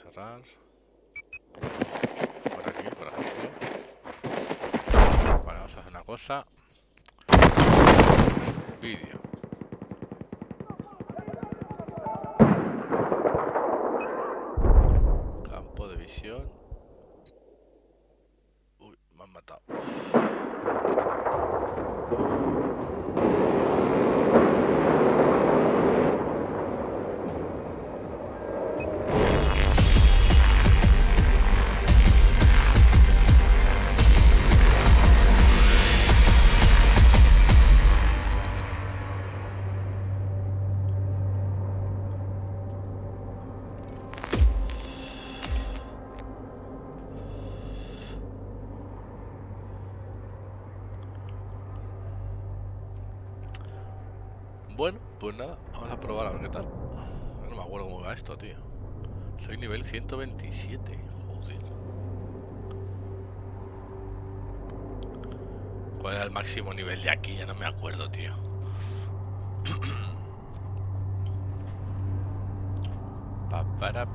cerrar. Por aquí, por ejemplo. Vale, vamos a hacer una cosa. Vídeo. Campo de visión. Uy, me han matado. Bueno, pues nada, vamos a probar a ver qué tal. No me acuerdo cómo va esto, tío. Soy nivel 127, joder. ¿Cuál era el máximo nivel de aquí? Ya no me acuerdo, tío. Para.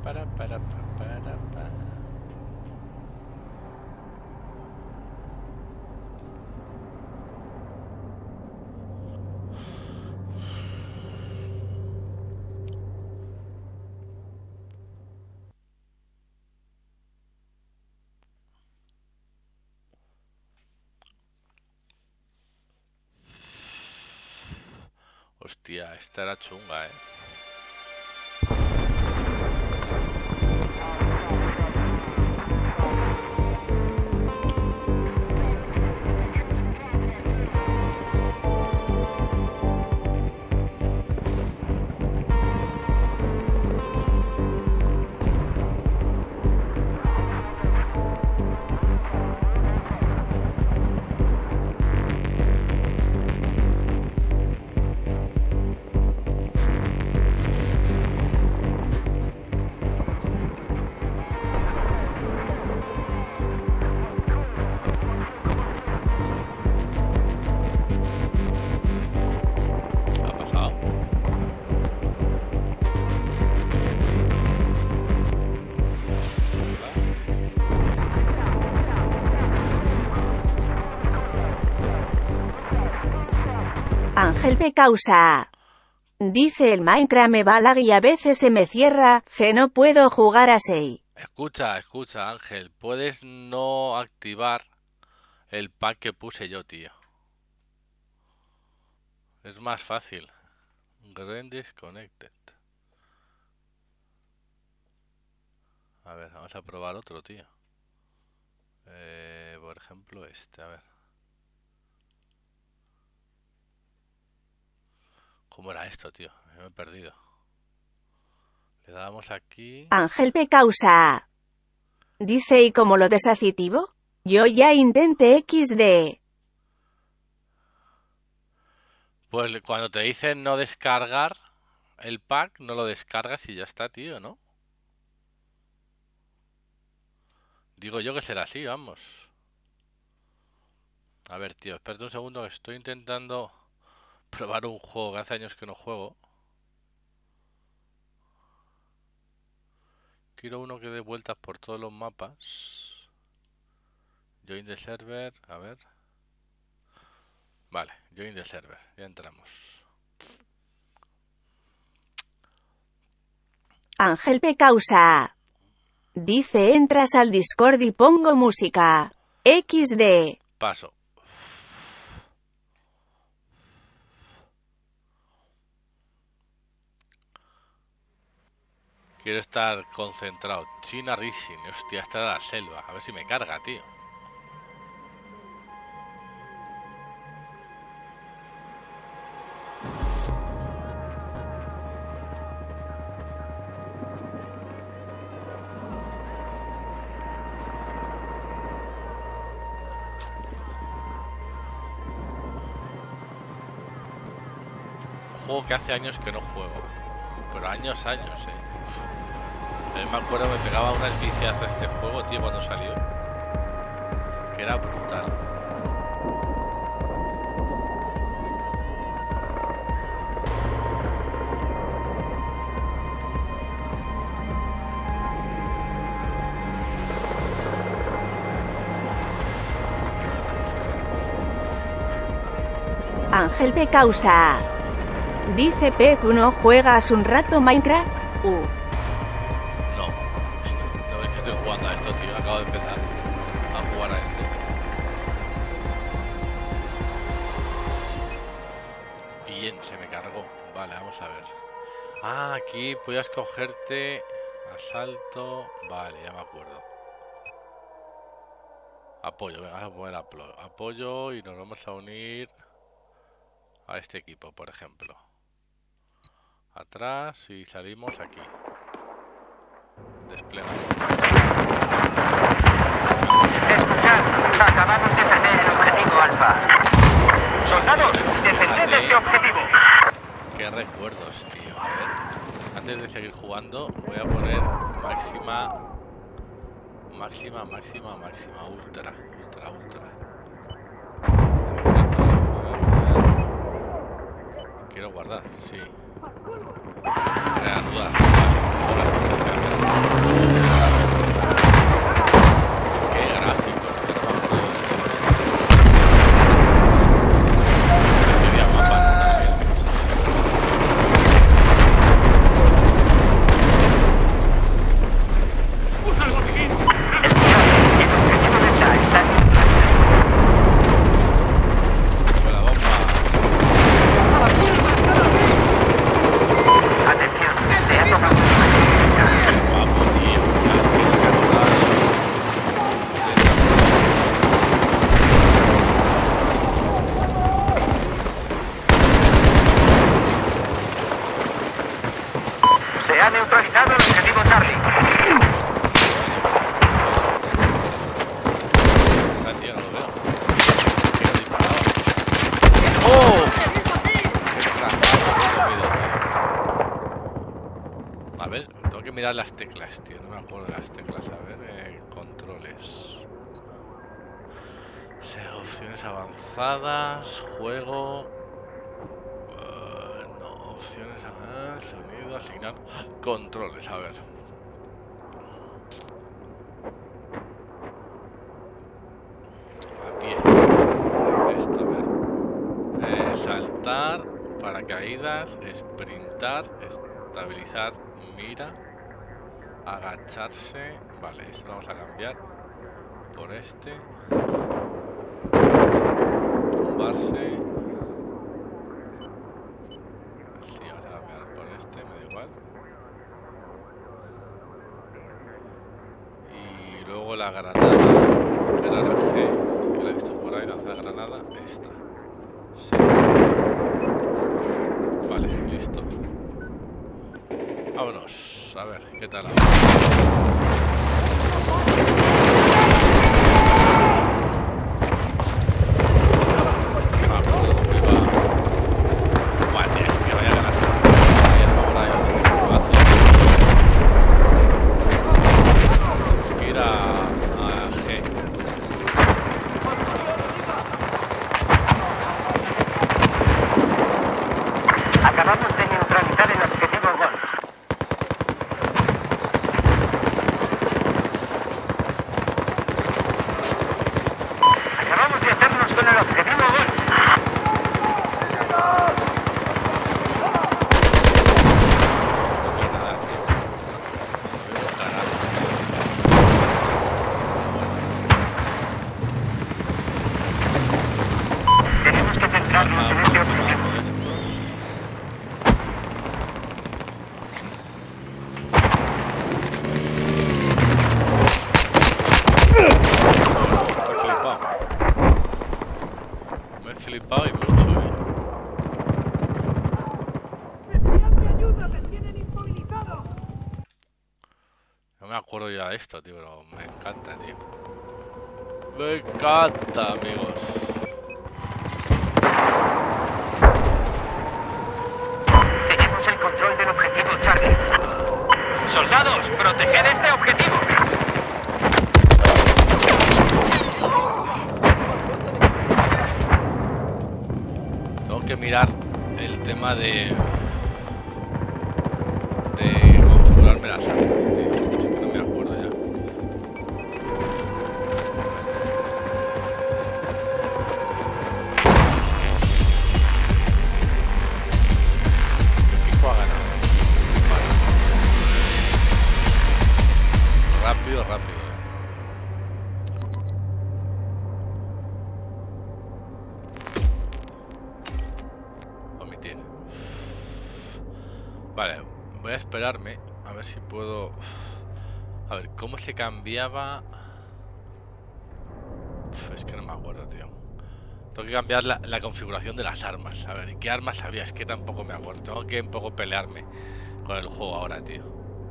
Hostia, esta era chunga, eh. ¿Ha pasado? Ángel P. Causa. Dice el Minecraft me va lag y a veces se me cierra, no puedo jugar así. Escucha, Ángel. Puedes no activar el pack que puse yo, tío. Es más fácil. Green disconnected. A ver, vamos a probar otro, tío. Por ejemplo este, a ver. ¿Cómo era esto, tío? Me he perdido. Le damos aquí. Ángel P. Causa. Dice ¿y cómo lo desactivo? Yo ya intenté XD. Pues cuando te dicen no descargar el pack, no lo descargas y ya está, tío, ¿no? Digo yo que será así, vamos. A ver, tío, espérate un segundo que estoy intentando probar un juego que hace años que no juego. Quiero uno que dé vueltas por todos los mapas. Join the server, a ver. Vale, join the server, ya entramos. Ángel P. Causa. Dice entras al Discord y pongo música. XD. Paso. Quiero estar concentrado. China Rising, hostia, esta era la selva. A ver si me carga, tío. Un juego que hace años que no juego. Pero años, me acuerdo me pegaba unas vicias a este juego, tío, cuando salió. Que era brutal. Ángel P. Causa. Dice P1, ¿juegas un rato Minecraft? No. No es que estoy jugando a esto, tío. Acabo de empezar a jugar a este. Bien, se me cargó. Vale, vamos a ver. Ah, aquí podías cogerte asalto. Vale, ya me acuerdo. Apoyo, venga, vamos a poner apoyo y nos vamos a unir a este equipo, por ejemplo. Atrás y salimos aquí. Desplegamos. Escuchad, acabamos de perder el objetivo Alfa. Soldados, defended este objetivo. Qué recuerdos, tío. A ver, antes de seguir jugando, voy a poner máxima, ultra. Quiero guardar, sí. Reanudar. Ahora sí que se qué gráficos, qué gráficos. Se ha neutralizado el objetivo Charlie. Tío, no lo veo. Quiero disparar. ¡Oh! A ver, tengo que mirar las teclas, tío. No me acuerdo de las teclas. A ver, controles. O sea, opciones avanzadas, juego. No, opciones avanzadas, sonido, asignar. Controles, a ver. Aquí. Esto, a ver. Saltar, paracaídas, sprintar, estabilizar, mira, agacharse. Vale, esto lo vamos a cambiar por este. Tumbarse. Sí, vamos a cambiar por este, me da igual. Y luego la granada, que era la G, que la he visto por ahí, lanzar granada, esta. Sí. Vale, listo. Vámonos, a ver, ¿qué tal? Acabamos de neutralizar el objetivo Golf. Acabamos de hacernos con el objetivo Golf. Tenemos que centrarnos en este objetivo. Me he flipado y mucho, No me acuerdo ya de esto, tío, pero me encanta, tío. Me encanta, amigos. Tenemos el control del objetivo Charlie. Soldados, proteged este objetivo. Tengo que mirar el tema de configurarme las armas, tío. Es que no me acuerdo ya. rápido, rápido. Omitir. Vale, voy a esperarme a ver si puedo... A ver, ¿cómo se cambiaba? Es que no me acuerdo, tío. Tengo que cambiar la configuración de las armas. A ver, ¿qué armas había? Es que tampoco me acuerdo. Tengo que un poco pelearme con el juego ahora, tío.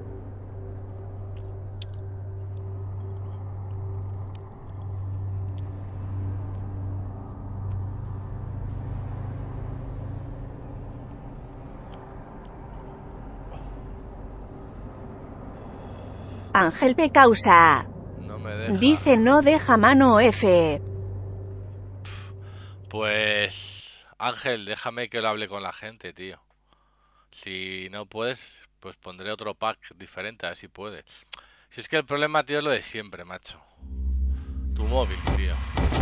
Ángel P. Causa. No me deja. Dice no deja mano F. Pues... Ángel, déjame que lo hable con la gente, tío. Si no puedes, pues pondré otro pack diferente, a ver si puedes. Si es que el problema, tío, es lo de siempre, macho. Tu móvil, tío.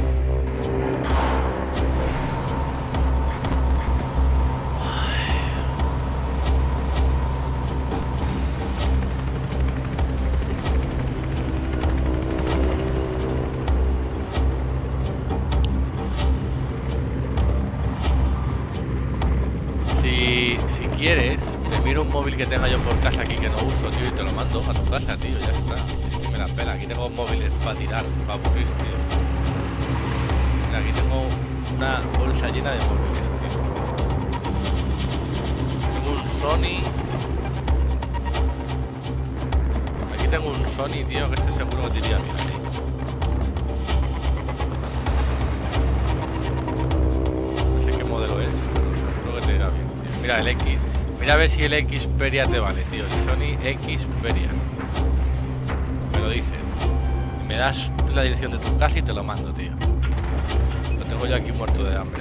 Si quieres, te miro un móvil que tenga yo por casa aquí que no uso, tío, y te lo mando a tu casa, tío, ya está. Es que me la pela. Aquí tengo móviles para tirar, para aburrir, tío. Mira, aquí tengo una bolsa llena de móviles, tío. Tengo un Sony. Aquí tengo un Sony, tío, que estoy seguro que te iría bien, tío. No sé qué modelo es, pero seguro que te irá bien, tío. Mira el X. Mira a ver si el Xperia te vale, tío. El Sony Xperia. Me lo dices. Me das la dirección de tu casa y te lo mando, tío. Lo tengo yo aquí muerto de hambre.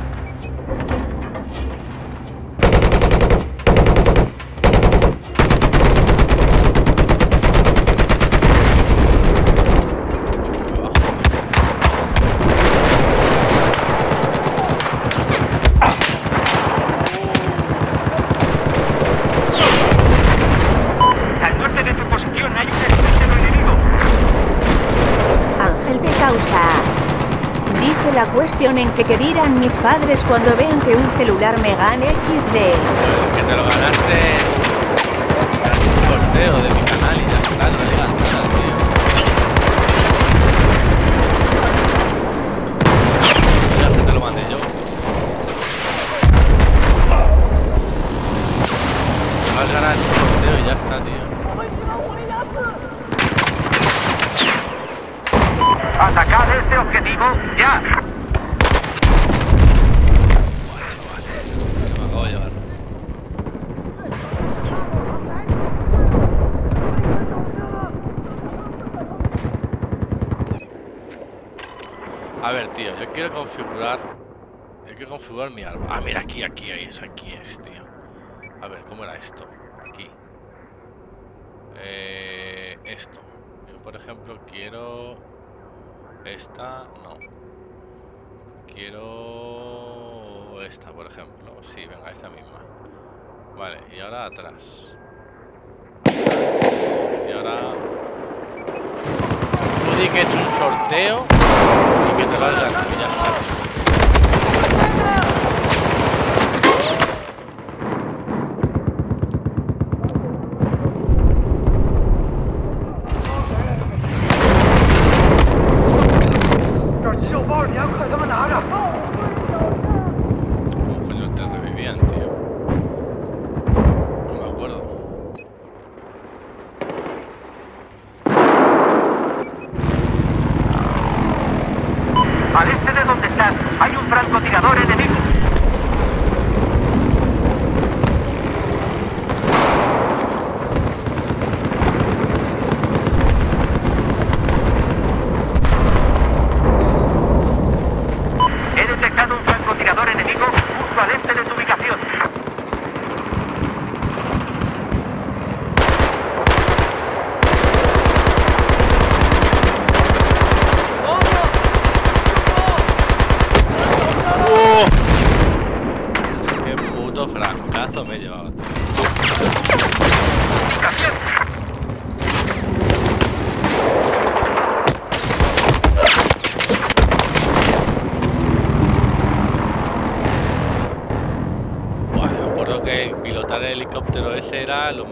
Al norte de tu posición hay un helicóptero enemigo. Ángel P. Causa. Dice la cuestión en que dirán mis padres cuando vean que un celular me gane XD. Pues que te lo ganaste en un sorteo de mi canal y ya está, no le digas nada, tío. Ya se te lo mandé yo. Te vas a ganar un sorteo y ya está, tío. Atacad este objetivo ya. Me acabo de llevar. A ver, tío, yo quiero configurar mi arma. Ah, mira, aquí es, tío. A ver, ¿cómo era esto? Aquí. Esto. Yo, por ejemplo, quiero... Esta, no. Quiero... Esta, por ejemplo. Sí, venga, esta misma. Vale, y ahora atrás. Y ahora... Tú di que he hecho un sorteo y que te lo has ganado, ya está. ¿Cómo coño te revivían, tío? No me acuerdo. Al este de donde estás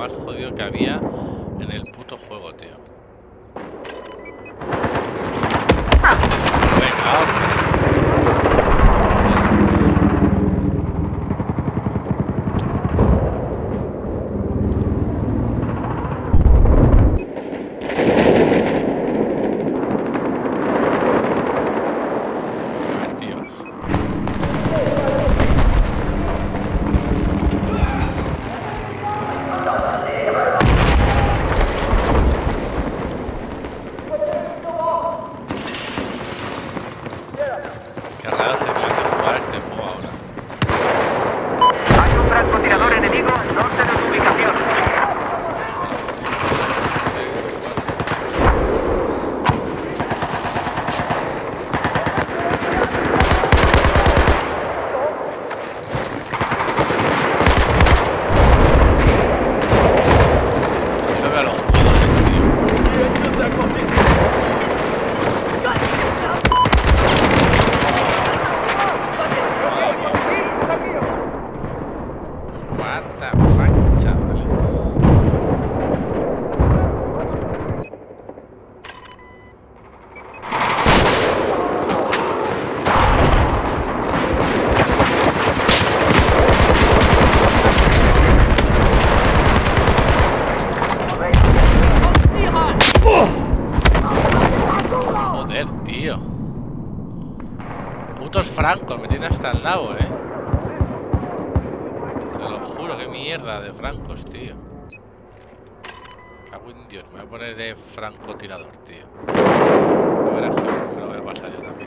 más jodido que había en el puto juego, tío. Venga, hombre. Francos, me tiene hasta al lado, Te lo juro, qué mierda de francos, tío. Cago en Dios, me voy a poner de francotirador, tío. A ver, así, me lo voy a pasar yo también.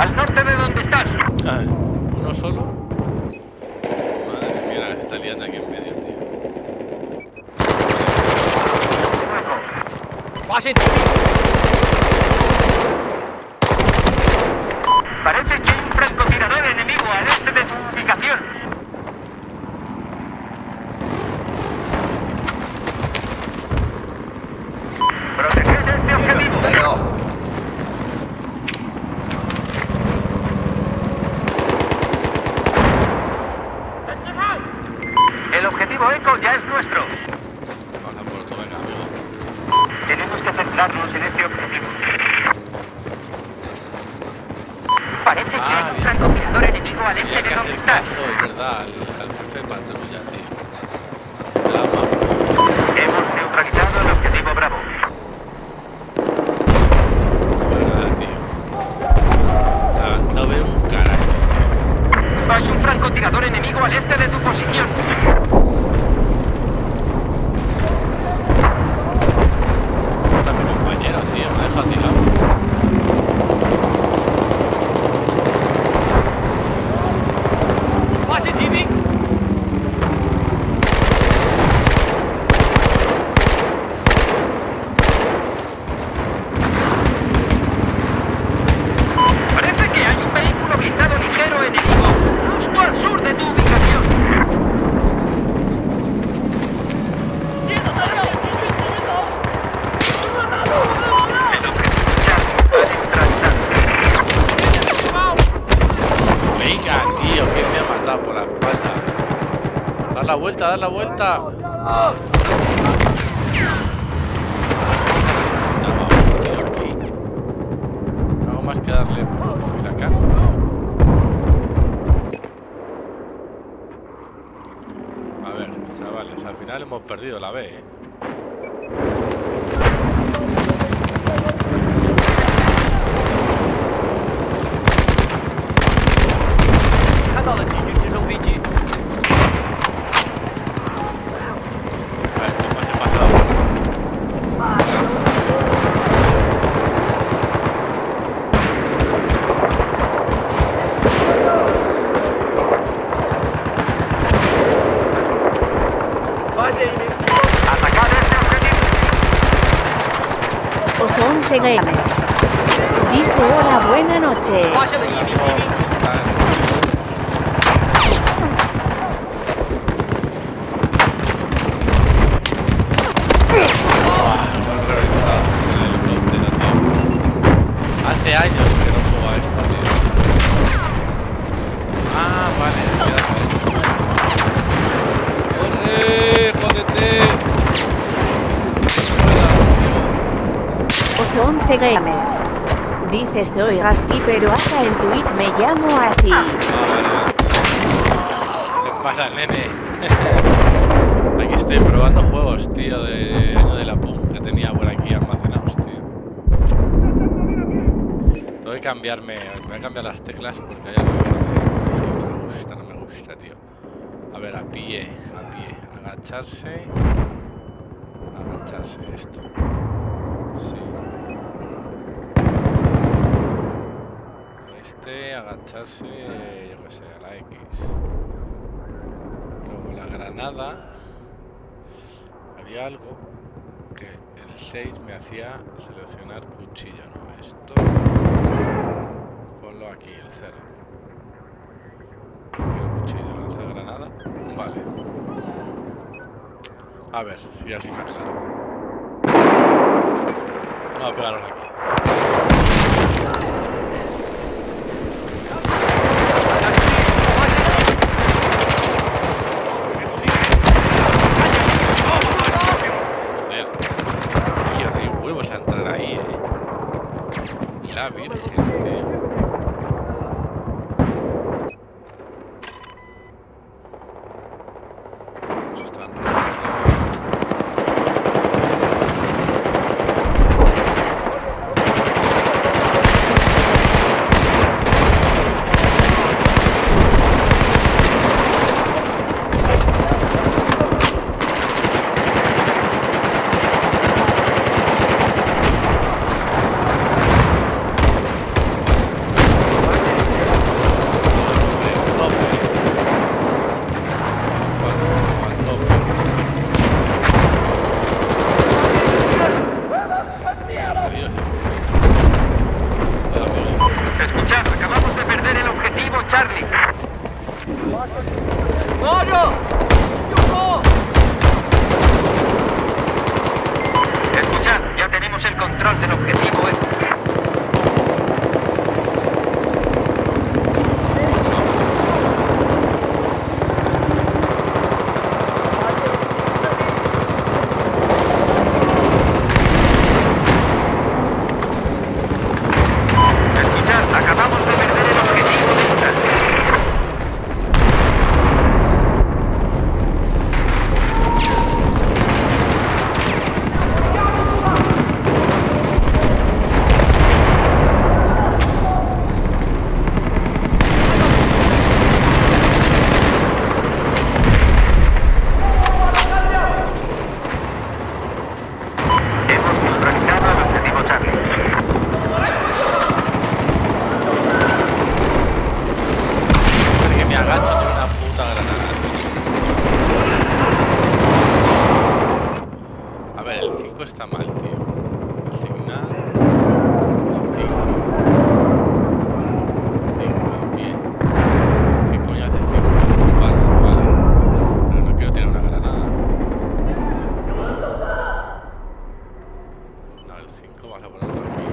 Al norte de donde estás. Ay, ¿uno solo? Madre mía, la que está liando aquí en medio, tío. Parece que hay un francotirador enemigo al este de tu ubicación. Proteged este objetivo. El objetivo Eco ya es nuestro. Vamos a por otro, venga, amigo. Tenemos que centrarnos en este objetivo. Parece que hay un francotirador enemigo al Tenía este que de donde hacer estás. caso, es verdad, al jefe de patrulla, tío. Me la mamo. Hemos neutralizado el objetivo Bravo. De verdad, tío. O sea, no veo un carajo. Hay un francotirador enemigo al este de tu posición. Está mi compañero, tío, me ha dejado tirado. Parece que hay un vehículo blindado ligero enemigo justo al sur de tu ubicación. El objetivo ya ha neutralizado. Venga, tío, que me ha matado por la espalda. Dar la vuelta, dar la vuelta. Necesitaba otro, tío, aquí. No hago más que darle por acá, tío. A ver, chavales, al final hemos perdido la B, ¿eh? A ver, ¿qué más he pasado? Atacad este objetivo. Os11 Gamer. Dice hola, buena noche. Hace años que no juego a esto, tío. Ah, vale, ¡corre! ¡Jódete! Os11 Gamer. Dice soy Gasti pero hasta en Twitch me llamo así. Ah, vale. ¿Qué pasa, nene? Aquí estoy probando juegos, tío, de año de la PUM que tenía por aquí almacenados, tío. Tengo que cambiarme, voy a cambiar las teclas porque hay algo que sí, no me gusta, tío. A ver, a pie, agacharse, esto. Sí. Agacharse, yo que sé, a la X. Luego la granada. Había algo que el 6 me hacía seleccionar cuchillo, ¿no? Esto. Ponlo aquí, el 0. Quiero cuchillo, lanza granada. Vale. A ver, si así me aclaro. Vamos a pegarlo aquí. La virgen, tío. Nos están Charlie. Escuchad, ya tenemos el control del objetivo. Escuchad, acabamos de perder el objetivo de esta. Hemos neutralizado al objetivo Charlie. Espera que me agacho de una puta granada. A ver, el 5 está mal, tío. Asignar. El 5, bien. ¿Qué coño hace 5? Compas, vale. Pero no quiero tirar una granada. No, el 5 vas a ponerlo aquí.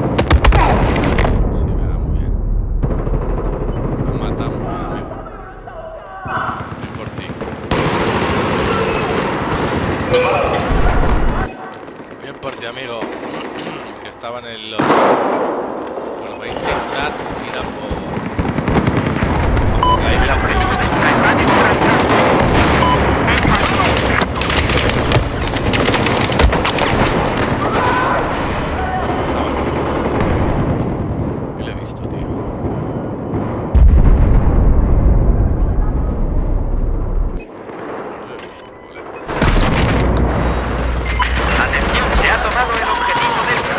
Sí, me da muy bien. Nos matamos, amigo. Voy por ti. Bien por ti, amigo. Que estaba en el lobby. Bueno, voy a intentar tirar por la isla primero. Y lo he visto, tío. Lo he visto, colega. Atención, se ha tomado el objetivo Delta.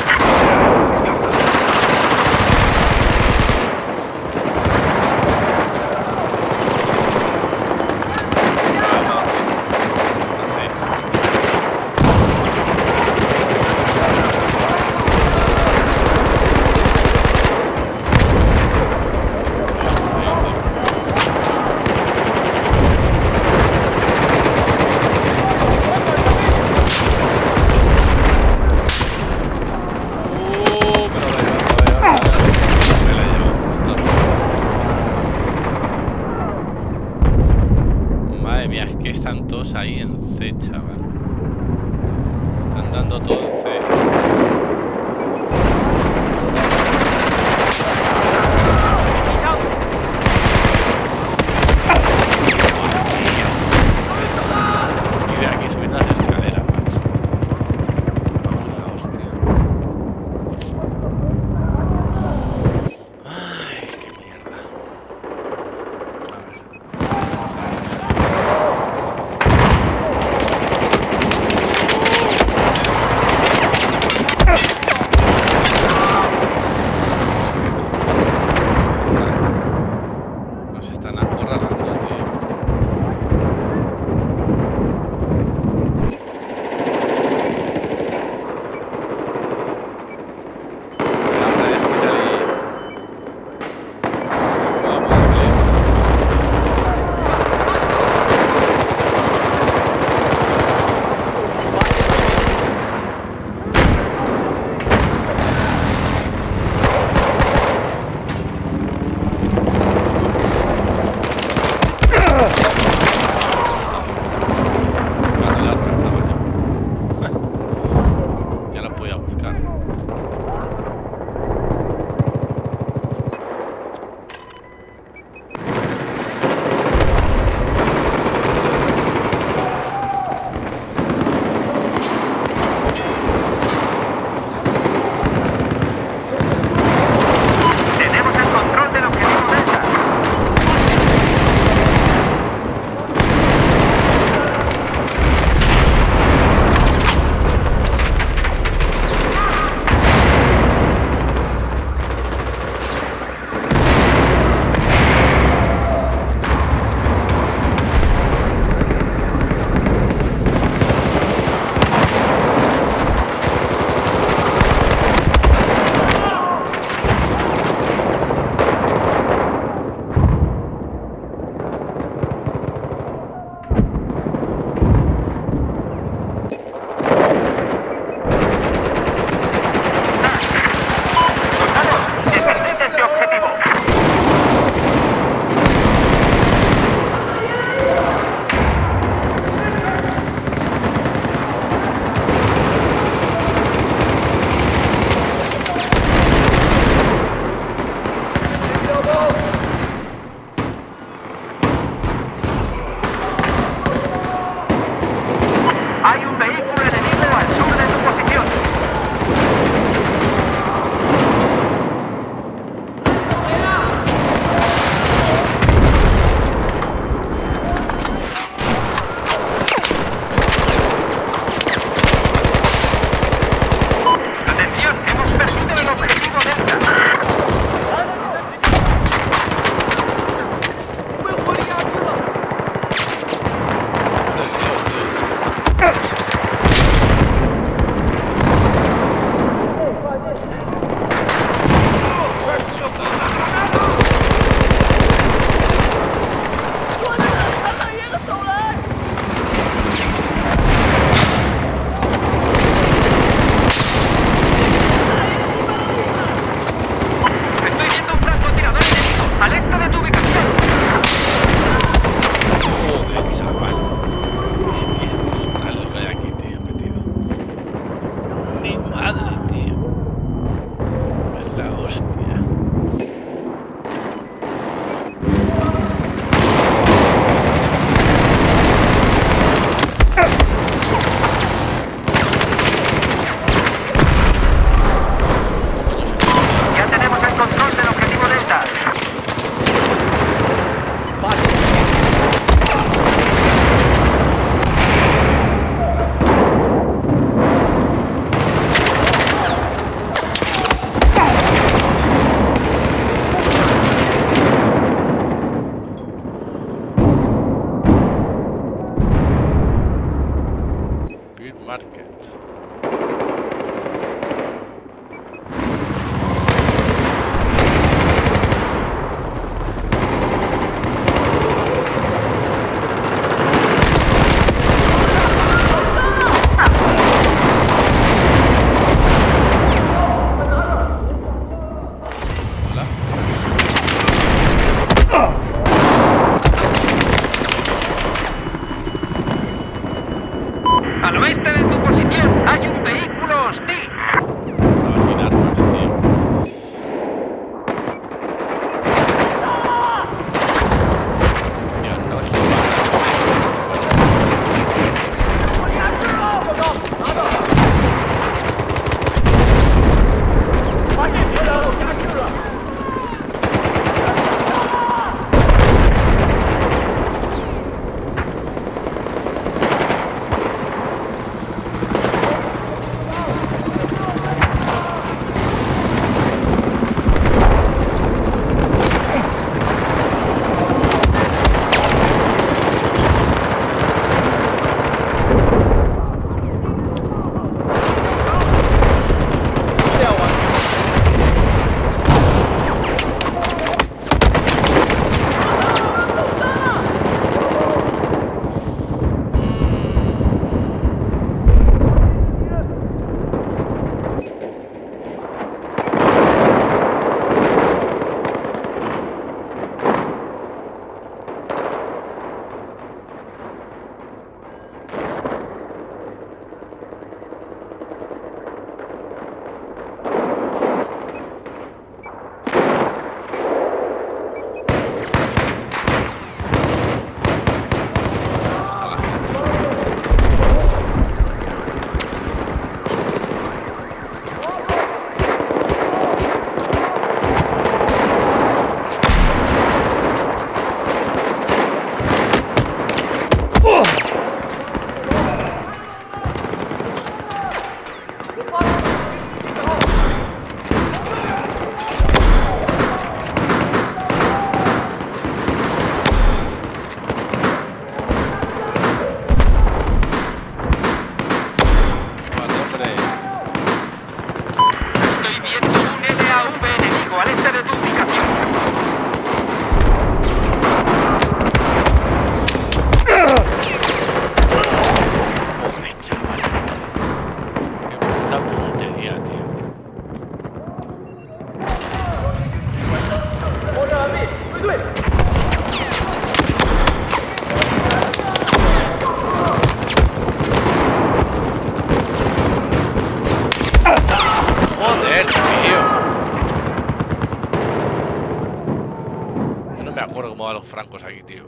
los francos aquí, tío.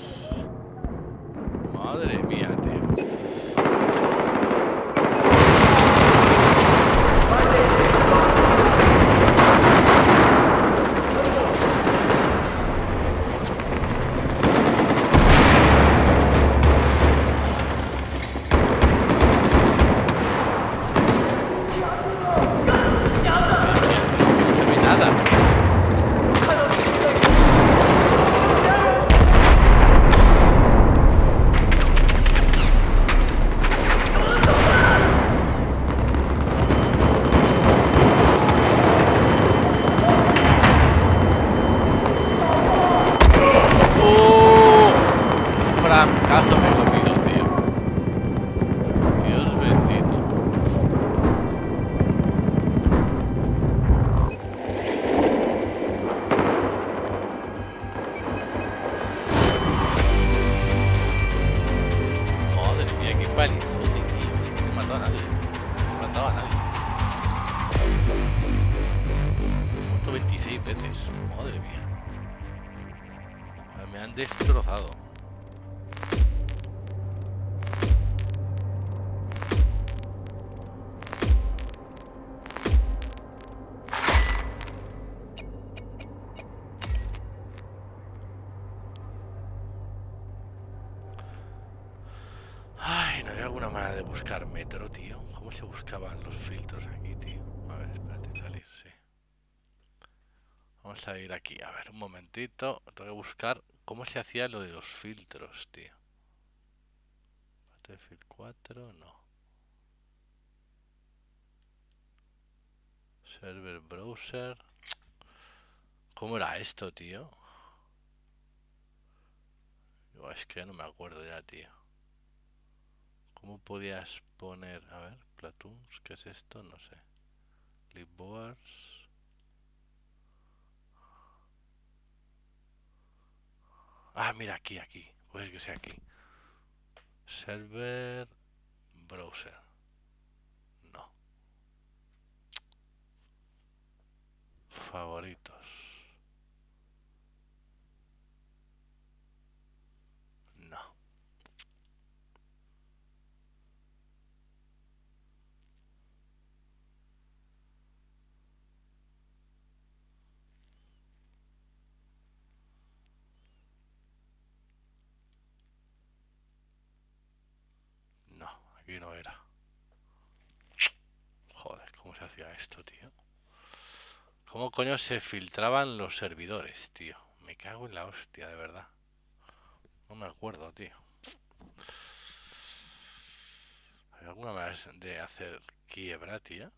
Madre mía, tío. Destrozado. Ay, no hay alguna manera de buscar metro, tío. ¿Cómo se buscaban los filtros aquí, tío? A ver, espérate, salir, sí. Vamos a ir aquí, a ver, un momentito. Tengo que buscar cómo se hacía lo de los filtros, tío. Battlefield 4, no. Server browser. ¿Cómo era esto, tío? Yo, es que no me acuerdo ya, tío. ¿Cómo podías poner? A ver, Platoons, ¿qué es esto? No sé. Clipboards. Ah, mira, aquí. Puede que sea aquí. Server browser. No. Favoritos. No. No, aquí no era. Joder, ¿cómo se hacía esto, tío? ¿Cómo coño se filtraban los servidores, tío? Me cago en la hostia, de verdad. No me acuerdo, tío. ¿Hay alguna manera de hacer quiebra, tío?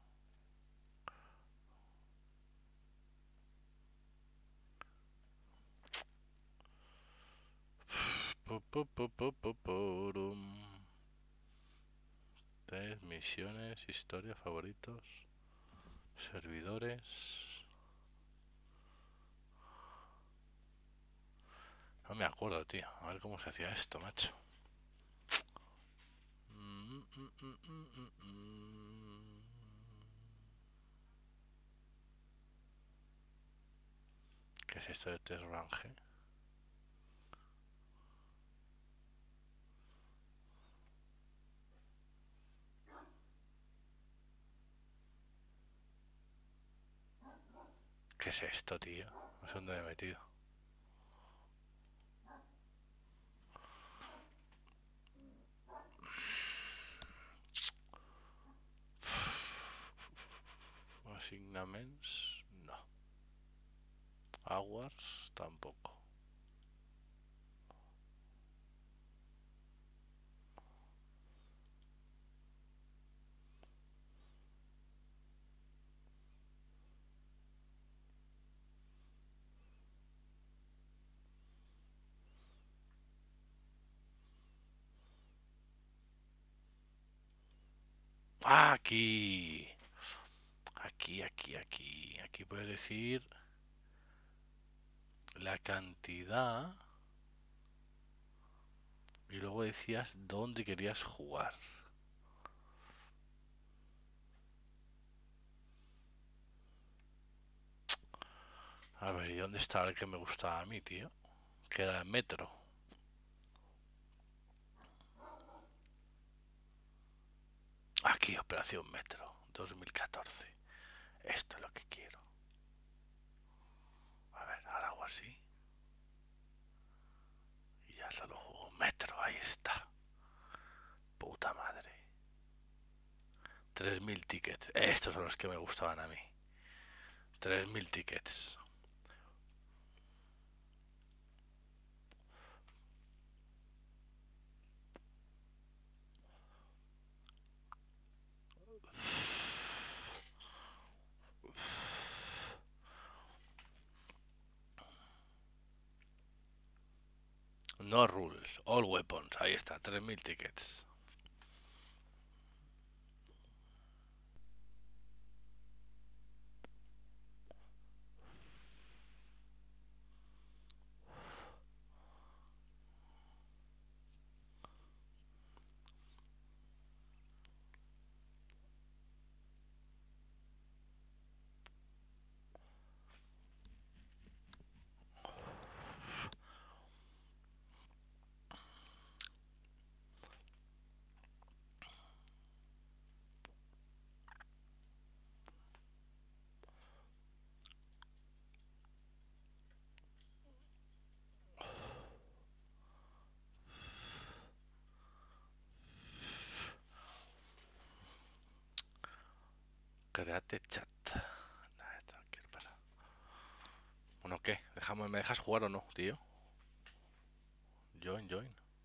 Misiones, historia, favoritos, servidores. No me acuerdo, tío. A ver cómo se hacía esto, macho. ¿Qué es esto de test range? ¿Qué es esto, tío? No sé dónde me he metido. Asignaments, no. Hours, tampoco. ¡Ah, aquí! Aquí puedes decir la cantidad y luego decías dónde querías jugar. A ver, ¿y dónde está el que me gustaba a mí, tío? que era el metro. Aquí, Operación Metro 2014. Esto es lo que quiero. A ver, ahora hago así. Y ya solo juego Metro, ahí está. Puta madre. 3000 tickets. Estos son los que me gustaban a mí. 3000 tickets. No rules, all weapons. Ahí está, 3000 tickets. Créate chat. Tranquilo, para. Bueno, ¿qué? ¿Me dejas jugar o no, tío? Join.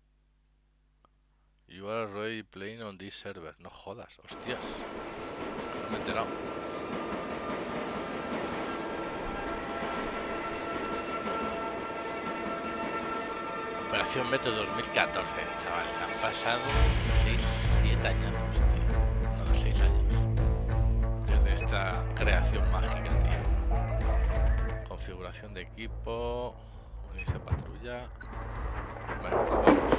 You are already playing on this server. No jodas, hostias. No me he enterado. Operación Metro 2014, chavales. Han pasado 7 años, tío. No, 6 años. Desde esta creación mágica, tío. Configuración de equipo. Unirse a patrulla. Bueno, probamos.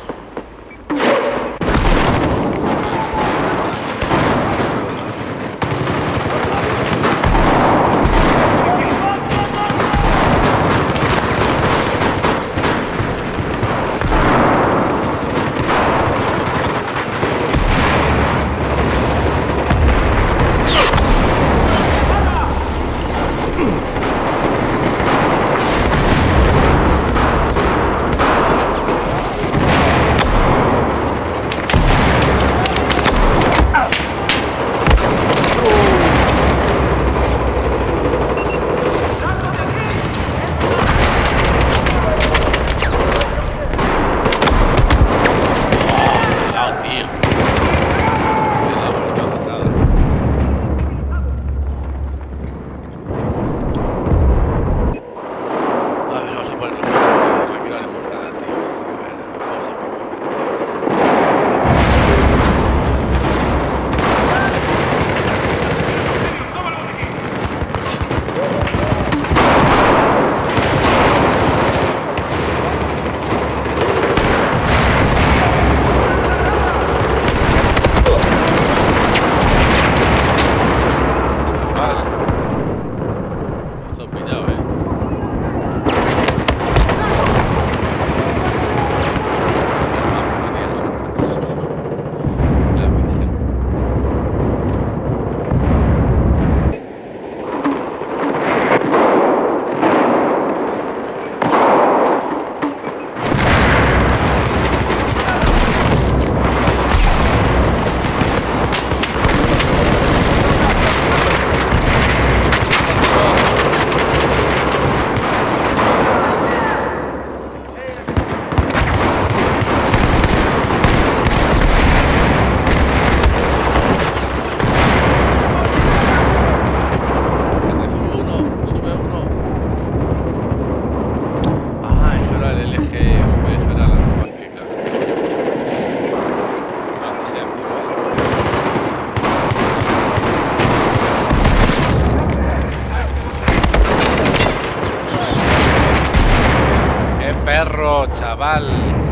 Chaval.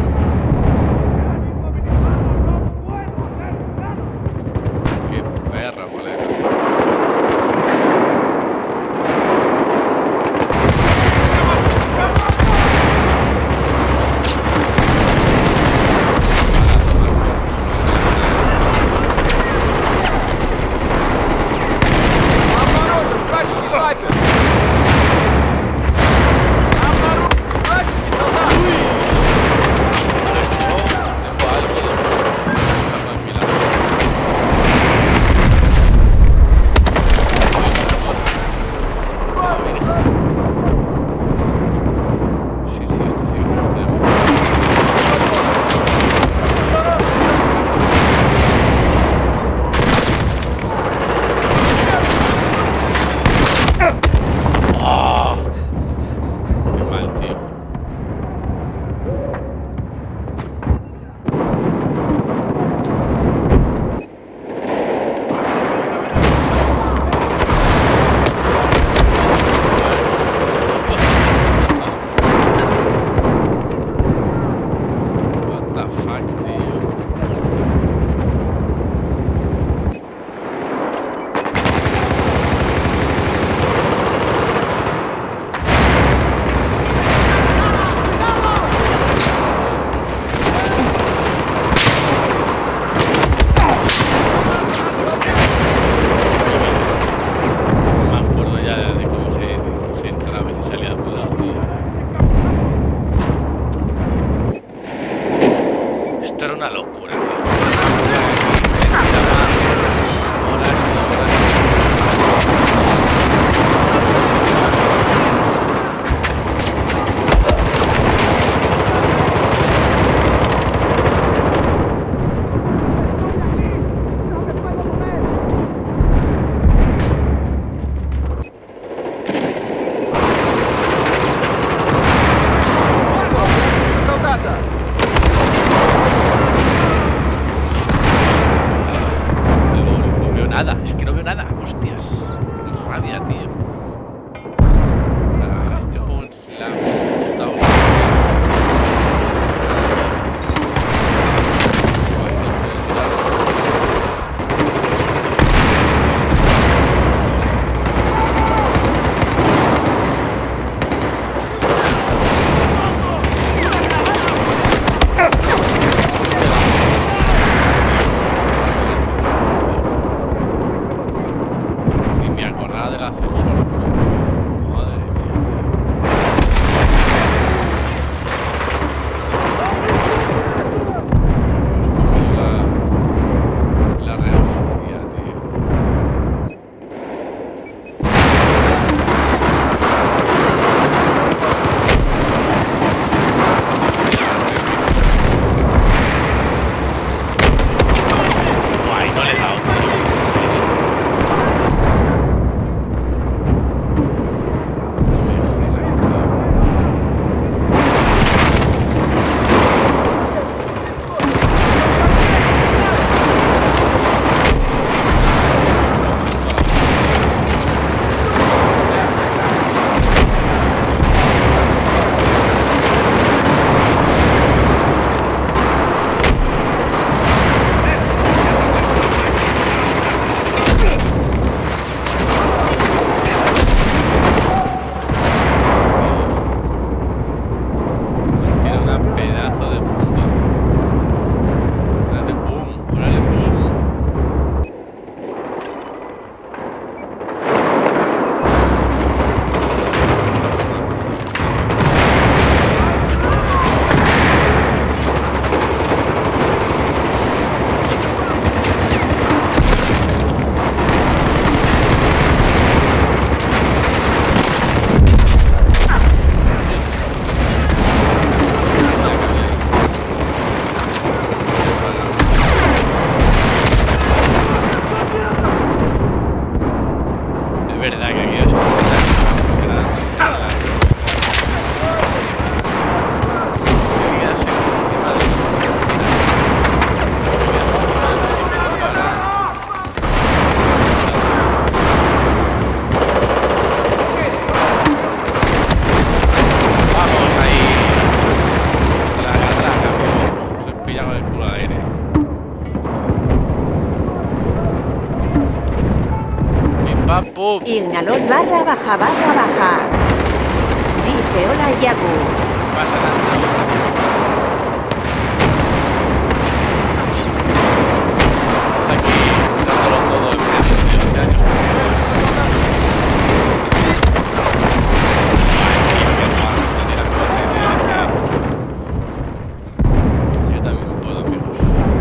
Qué perra, colega. mega ascensor. Madre mía. La reofía, tío. Ay, no le he dado, tío. Ignalol barra baja barra baja. Dice hola Yaku. Pasa Nacho. Aquí dándolo todo el precio, tío, este año. Sí, yo también puedo, amigos.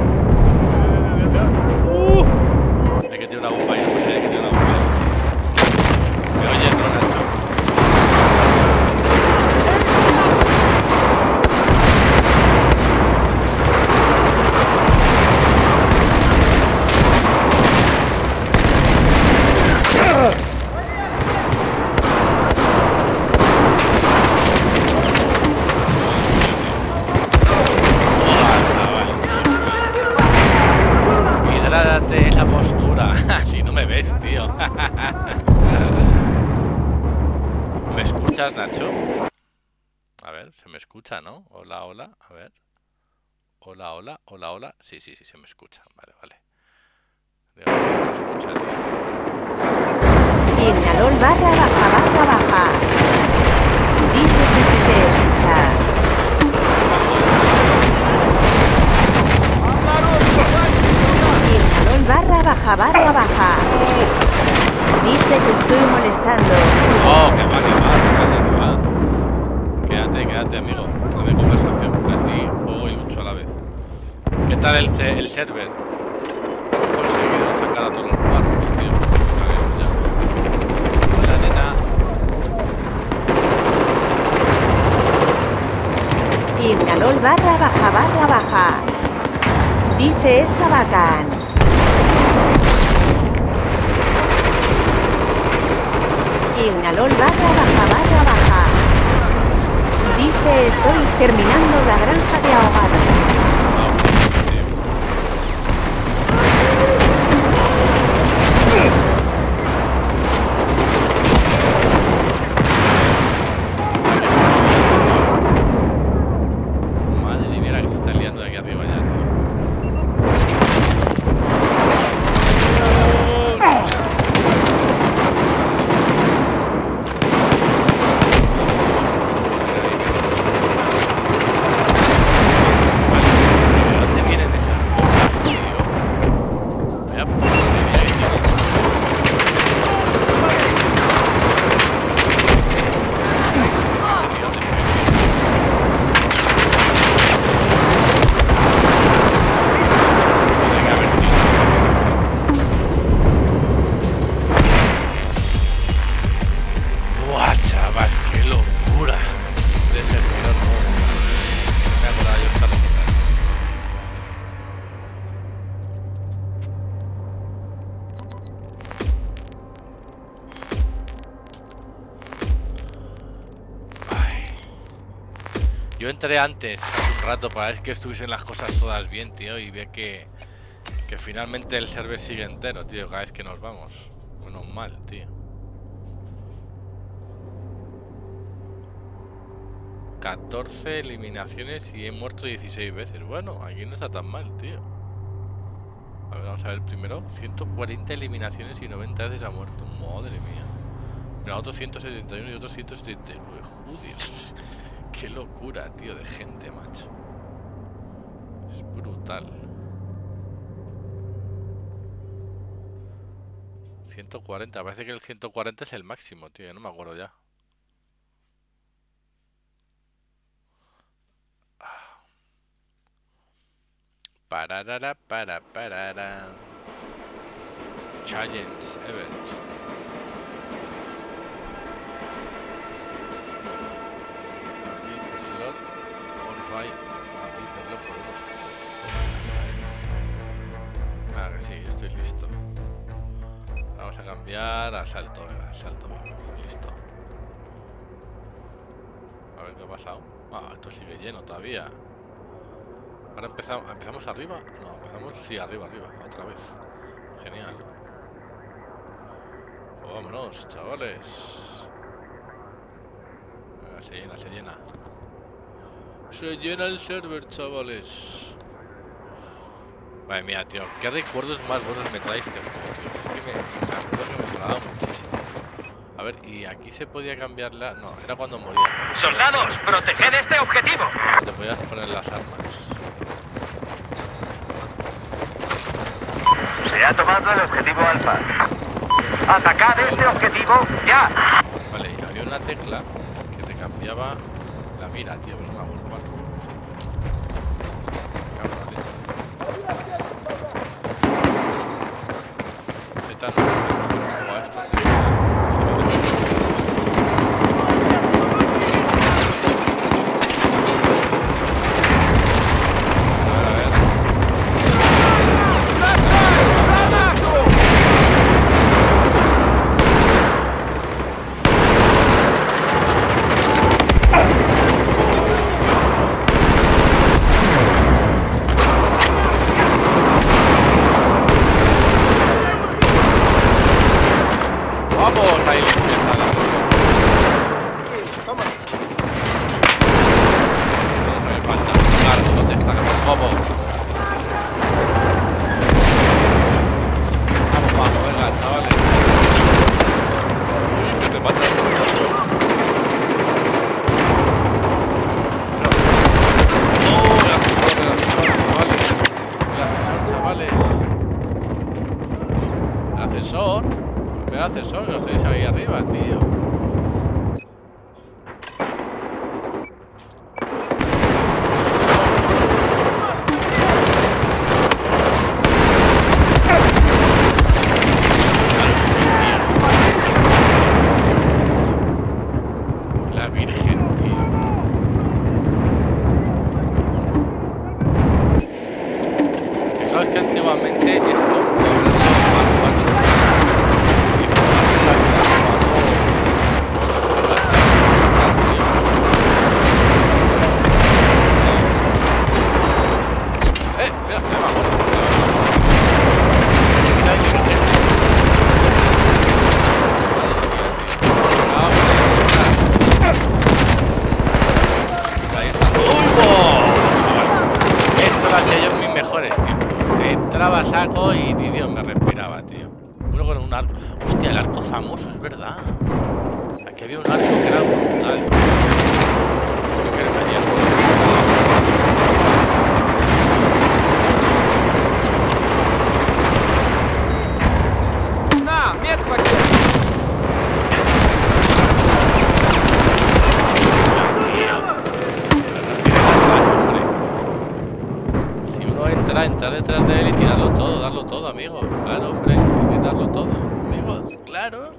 Hay que tirar una bomba ahí, no sé, hay que tirar una bomba ahí. ¿Me oyes, no, Nacho? Hidrátate la postura. Si no me ves, tío. ¿Me escuchas, Nacho? A ver, se me escucha, ¿no? Hola, hola, a ver. Hola, hola, hola, hola. Sí, sí, sí, se me escucha. Vale, vale. Digo, se me escucha, tío. Ignalol barra baja. Dice si se te escucha. Ignalol barra baja. Dice que estoy molestando. Oh, que va, que va, que va. Quédate, amigo. Dame conversación. Así juego y lucho a la vez. ¿Qué tal el server? He conseguido sacar a todos los barcos, tío. Vale, ya. Hola, nena. Ignalol barra baja. Dice está bacán. Ignalol barra baja. Dice estoy terminando la granja de ahogados. Madre mía, que se está liando de aquí arriba ya, tío. Vale. Yo entré antes, hace un rato, para ver que estuviesen las cosas todas bien, tío, y ve que finalmente el server sigue entero, tío, cada vez que nos vamos. Menos mal, tío. 14 eliminaciones y he muerto 16 veces. Bueno, aquí no está tan mal, tío. A ver, vamos a ver primero. 140 eliminaciones y 90 veces ha muerto. Madre mía. Mira, otros 171 y otros 179. Joder. Qué locura, tío, de gente, macho. Es brutal. 140. Parece que el 140 es el máximo, tío. No me acuerdo ya. Pararara, parara. Challenge event. Slot or buy slot por unos. Ah, que sí, estoy listo. Vamos a cambiar a salto, venga, salto mismo. Listo. A ver qué ha pasado. Ah, esto sigue lleno todavía. Ahora empezamos arriba. No, empezamos, sí, arriba, otra vez. Genial. Pues vámonos, chavales. Venga, se llena. Se llena el server, chavales. Madre mía, tío, qué recuerdos más buenos me trae este juego, tío. Es que me acuerdo que me molaba muchísimo. A ver, y aquí se podía cambiar la... No, era cuando moría. ¡Soldados, proteged este objetivo! Te podías poner las armas. Se ha tomado el objetivo alfa. ¡Atacad este objetivo ya! Vale, y había una tecla que te cambiaba la mira, tío, no me acuerdo cuál. Entrar detrás de él y tirarlo todo, darlo todo, amigo. Claro, hombre, hay que darlo todo, amigos. Claro,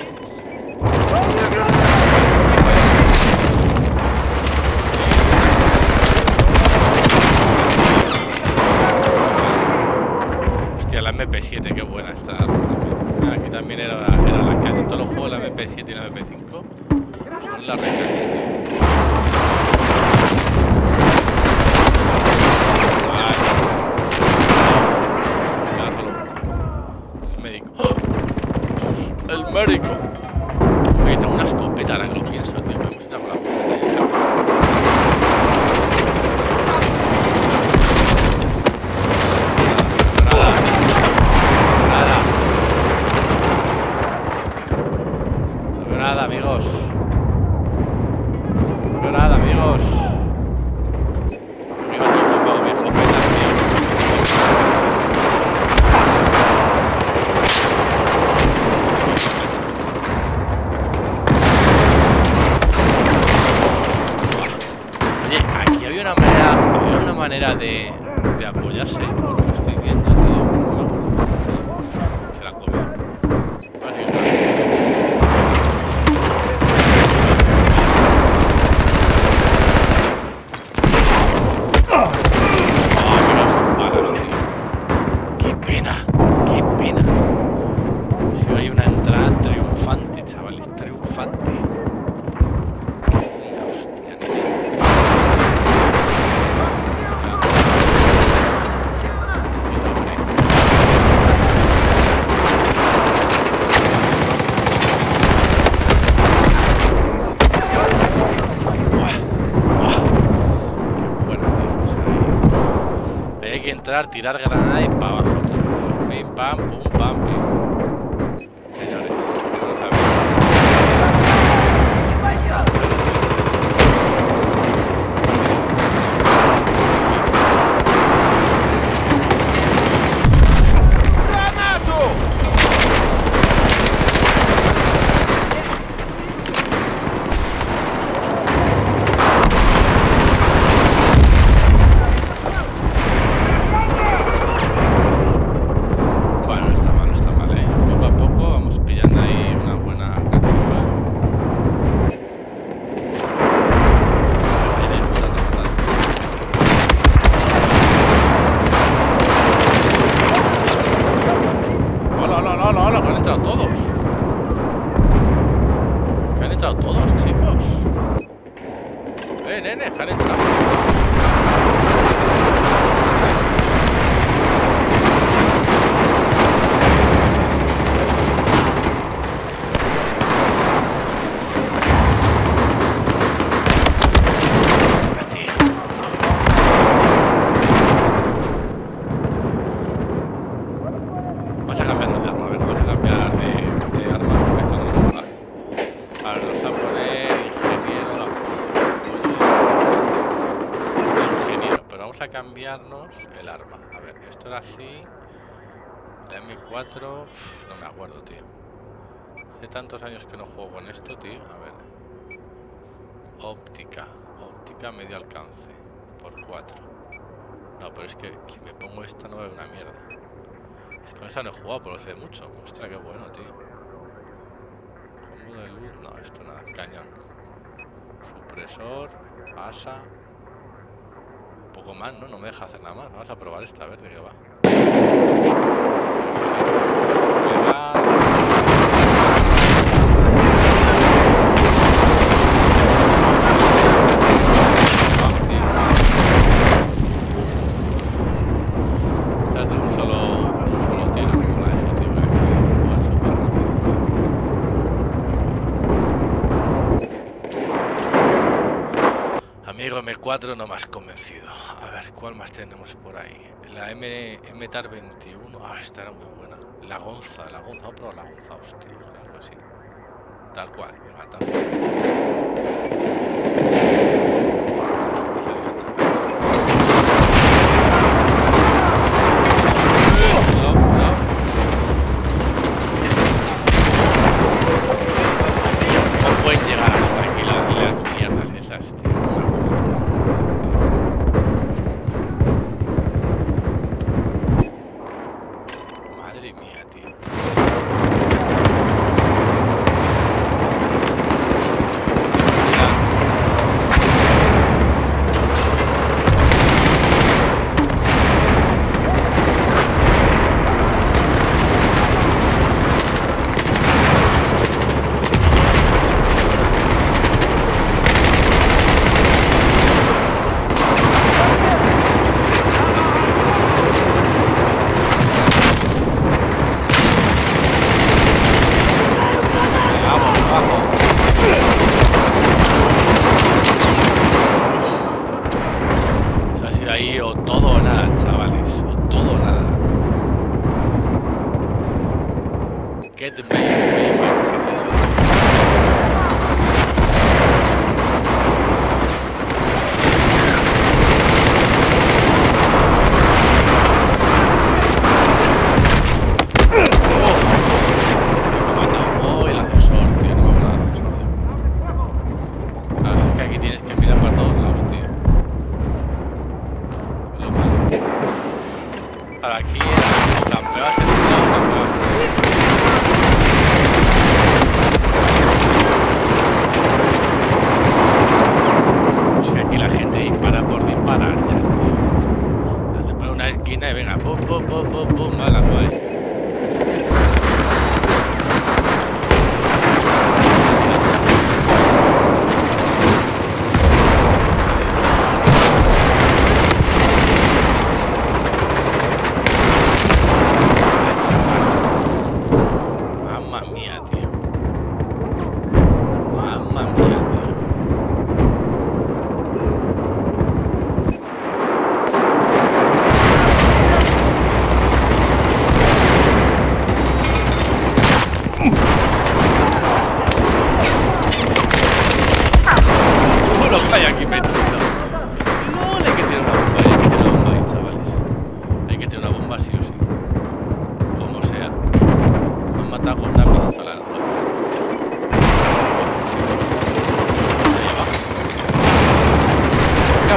Hostia, la MP7, qué buena está. Aquí también era la que en todos los juegos, la MP7 y la MP5 son la recaña. Médico. Oye, tengo una escopeta ahora que lo pienso, tío. Me hemos ido con la escopeta. Nada, amigos. Nada, amigos. Me iba todo con mi escopeta, tío. Oye, aquí había una manera de apoyarse, por lo que estoy viendo, tío. Se la han comido. Tirar granada y para abajo todos. Pim pam, pum pam, pim. Señores, vamos a ver. Cambiarnos el arma. A ver, esto era así. La M4, no me acuerdo, tío. Hace tantos años que no juego con esto, tío. A ver. Óptica medio alcance. Por 4. No, pero es que si me pongo esta no veo una mierda. Es que con esa no he jugado, pero hace mucho. Ostras, qué bueno, tío. Combo de luz. No, esto nada. Cañón. Supresor. Asa. Poco más, ¿no? No me deja hacer nada más. Vamos a probar esta, a ver de qué va. Esta es de un solo tiro, como la de ese tío, igual súper rápido. Amigo M4 no me has convencido. A ver, ¿cuál más tenemos por ahí? La MTAR 21. Ah, esta era muy buena. La Gonza. Vamos a probar la Gonza, hostia. Claro que sí. Tal cual, me mata. No pueden llegar hasta aquí las mierdas esas, tío. Madre mía, tío. Mira.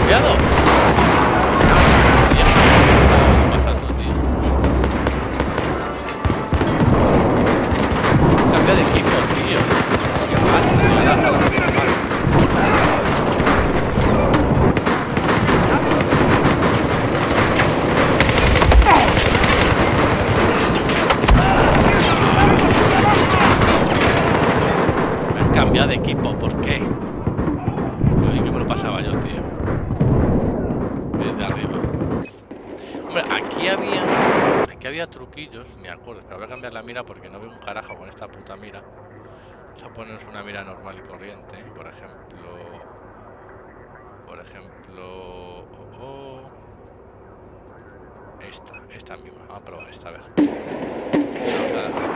cambiado? ¿Qué está pasando, tío? Cambia de equipo, tío. Qué mal, tío. Me han cambiado de equipo, ¿por qué? Uy, ¿qué me lo pasaba yo, tío? Desde arriba. Hombre, aquí había truquillos, me acuerdo. Pero voy a cambiar la mira porque no veo un carajo con esta puta mira. Vamos a ponernos una mira normal y corriente, por ejemplo. Esta misma. Vamos a probar esta, a ver. Vamos a darle.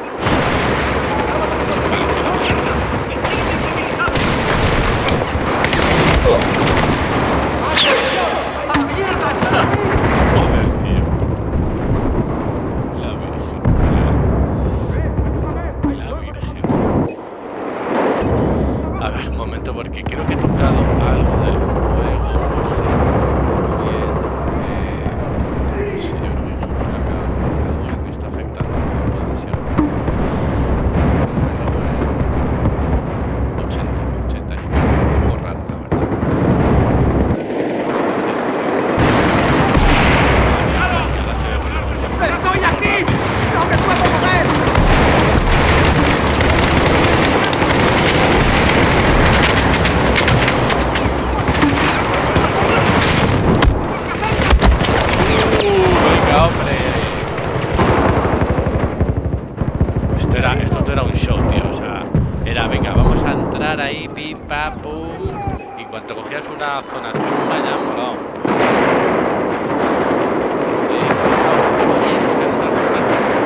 Joder, tío. La Virgen. La Virgen. A ver, un momento, porque creo que he tocado algo del juego. No sé muy bien. Sí, yo creo que he tocado algo que me está afectando. Puede ser. 80 está un poco raro, la verdad. ¡Pero estoy aquí! ¡No me puedo mover! Venga, hombre. Esto era un show, tío. O sea, era, venga, vamos a entrar ahí, pim, pam, pum. Y cuando cogías una zona chunga, ya, molado. Oye, nos quedamos otra zona.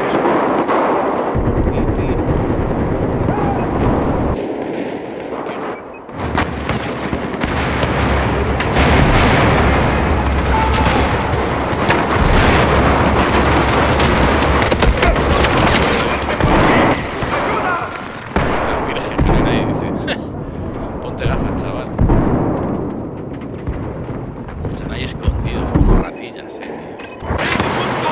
La Virgen, que no hay nadie, dice. Ponte gafas, chaval. Están ahí escondidos como ratillas, tío.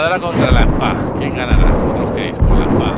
ametralladora contra la espada. ¿Quién ganará? ¿Vosotros qué es con la espada?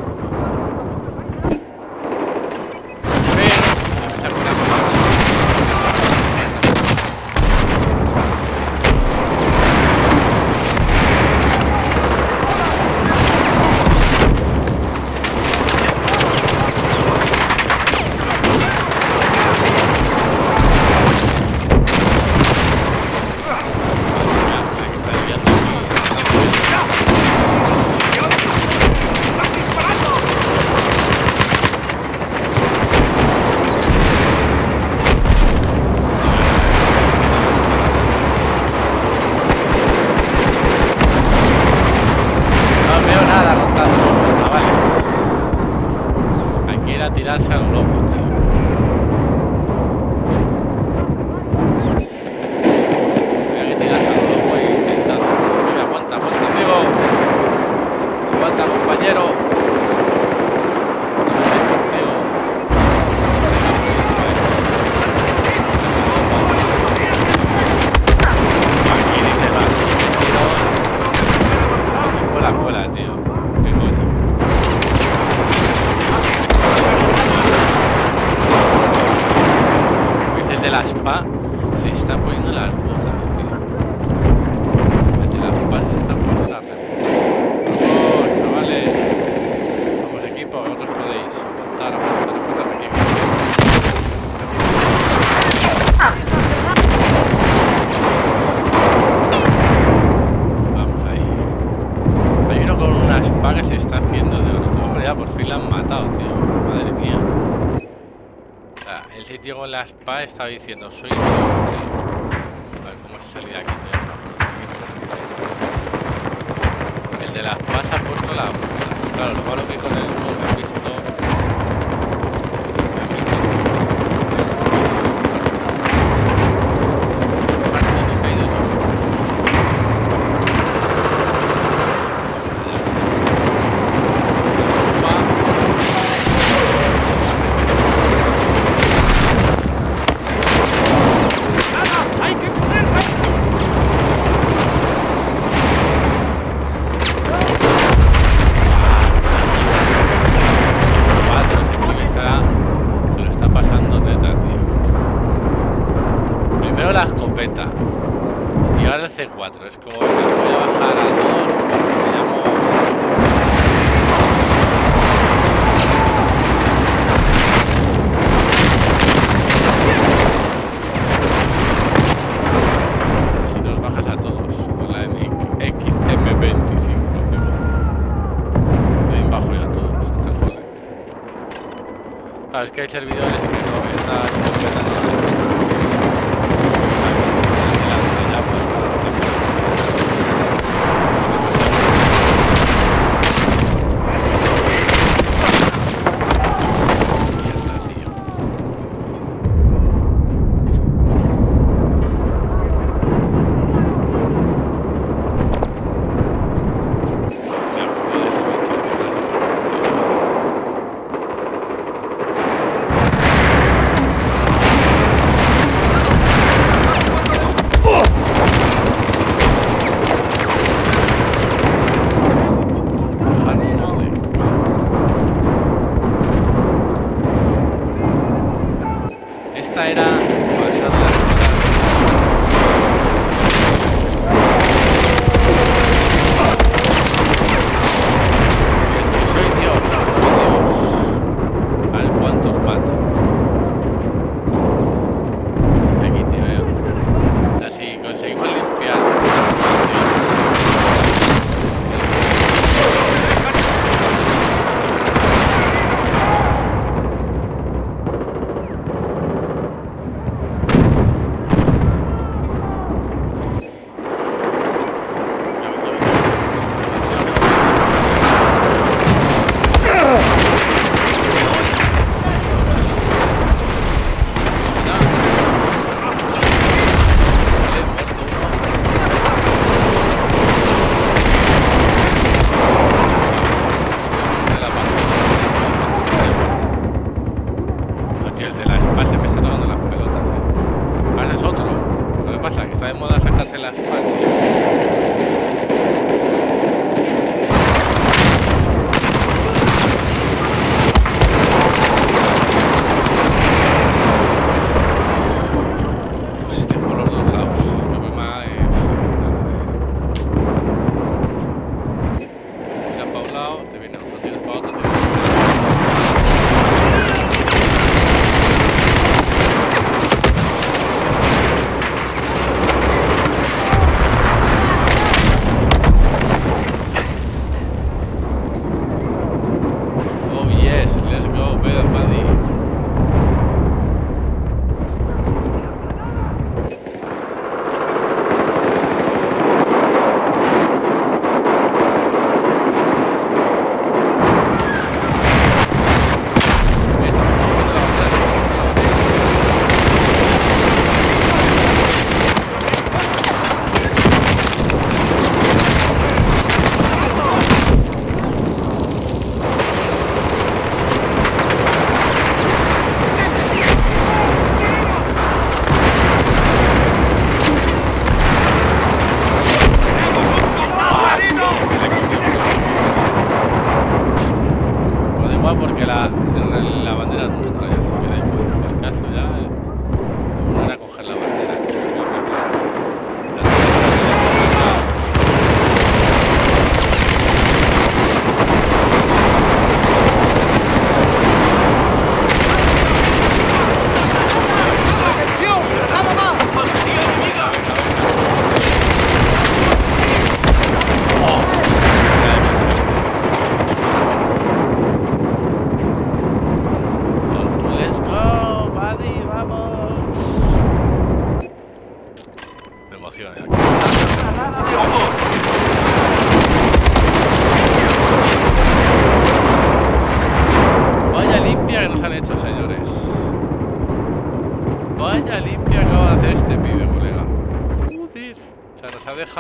Tirarse al lobo, tío. Hay que tirarse al lobo e intentar. Mira, aguanta, amigo. Aguanta, compañero. Estoy contigo. Aquí dice más. Vuela, tío. Qué coño. De la spa se está poniendo las botas, tío. De la spa se está poniendo las botas. Vamos, chavales. Vamos, equipo, vosotros podéis aguantar equipo. Vamos ahí. Hay uno con una spa que se está haciendo de oro. Hombre, ya por fin la han matado, tío. Madre mía. El sitio con la spa estaba diciendo soy Dios, tío. A ver cómo se salía aquí, tío. El de la spa se ha puesto la puta. Claro, lo malo que con el uno me he visto. Y ahora el C4, es como que voy a bajar a todos porque me llamo... Si nos bajas a todos con la XM25, también bajo yo a todos, entonces joder. Claro, es que hay servidores que no están completando.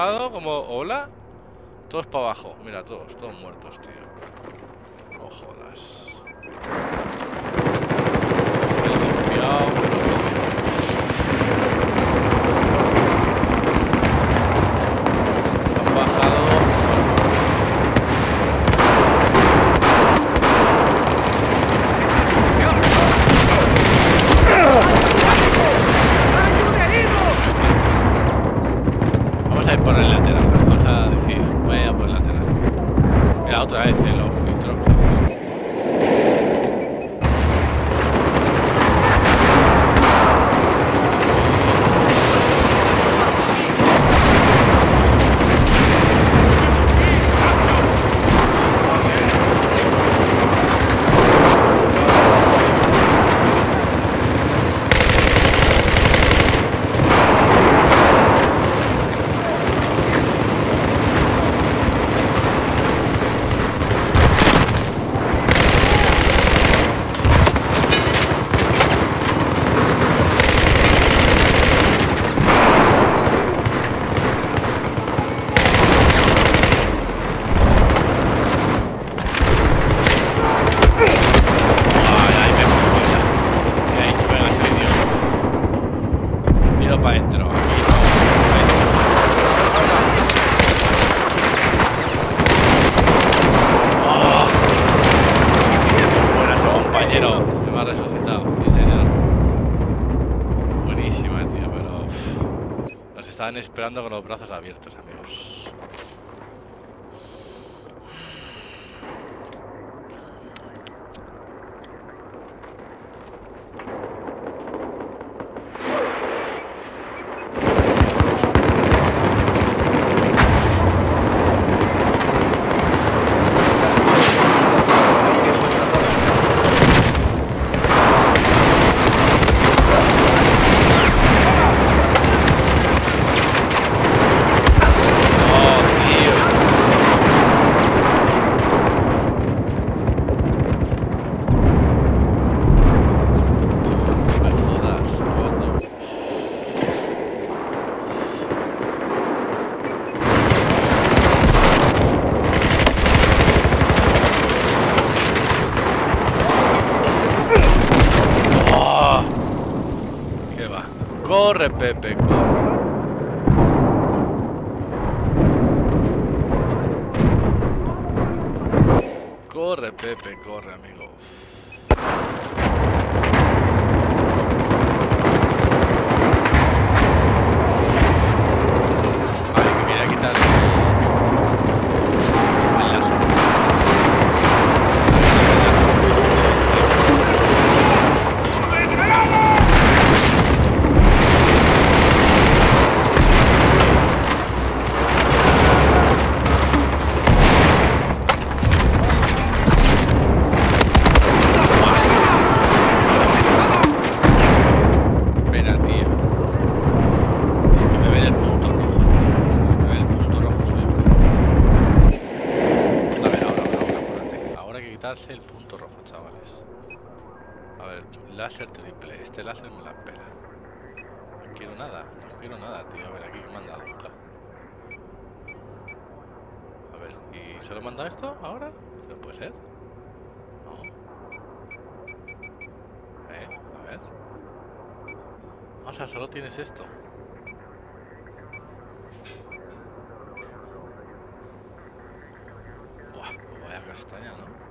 bajado como... ¿Hola? Todos para abajo. Mira, todos muertos, tío. No jodas. Han bajado. Vamos a ir por el lateral. Vamos a decir, voy a ir por el lateral. Mira, otra vez el Omnitrop. Esperando con los brazos abiertos, amigos. Corre, Pepe, corre. Corre, Pepe, corre, amigo. Vale, que quería quitar el lazo. El punto rojo, chavales. A ver, láser triple. Este láser me la pena. No quiero nada, tío. A ver, aquí me han dado nunca. A ver, ¿y solo me han dado esto ahora? ¿No puede ser? No. A ver. O sea, solo tienes esto. Buah, pues vaya castaña, ¿no?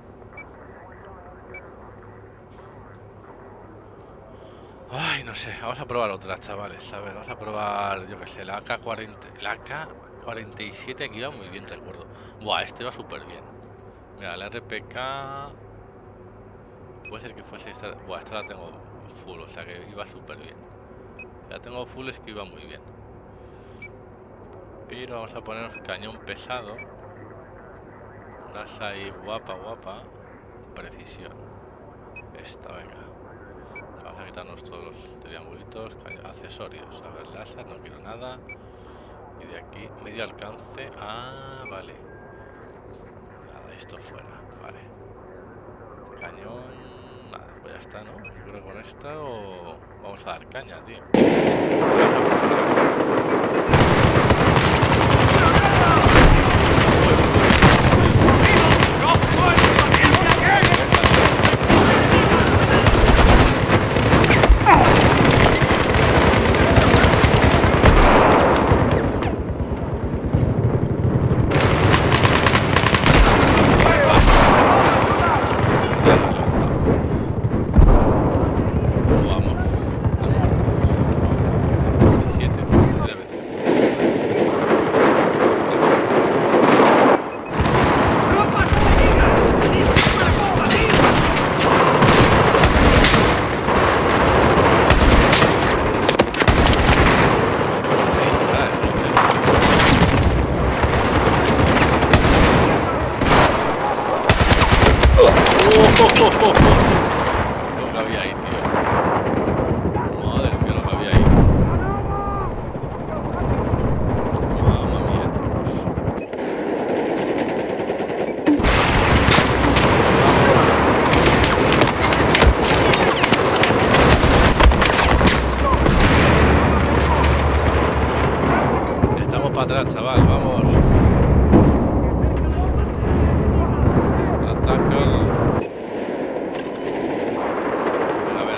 Ay, no sé, vamos a probar otras, chavales. A ver, vamos a probar, yo que sé, la AK-40, la AK-47 que iba muy bien, recuerdo. Buah, este va súper bien. Mira, la RPK... Puede ser que fuese esta... Buah, esta la tengo full, o sea que iba súper bien. La tengo full, es que iba muy bien. Pero vamos a poner un cañón pesado. Una SAI guapa. Precisión. Esta, venga. Vamos a quitarnos todos los triangulitos, accesorios. A ver, láser, no quiero nada. Y de aquí, medio alcance. Ah, vale. Nada, esto fuera, vale. Cañón. Nada, pues ya está, ¿no? Yo creo que con esta o vamos a dar caña, tío. Lo que había ahí, tío. Madre mía, lo que había ahí. Mamma mía, chicos. Estamos para atrás, chaval, vamos. Ataca. A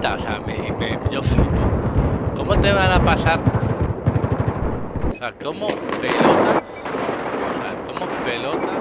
vuelta, o sea, yo flipo. ¿Cómo te van a pasar? O sea, ¿cómo pelotas? O sea, ¿cómo pelotas?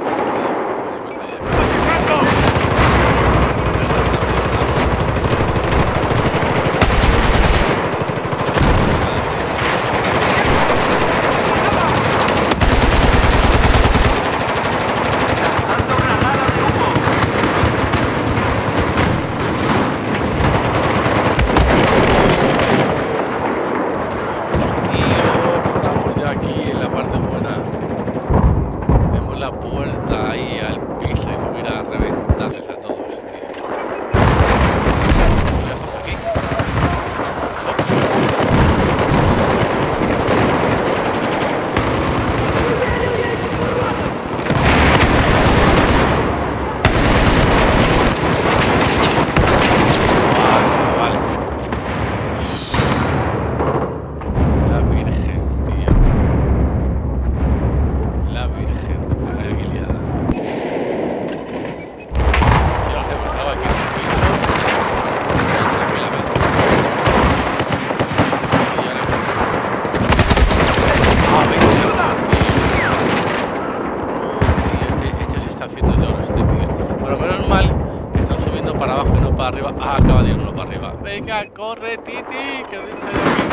Venga, corre, Titi, que de hecho hay aquí.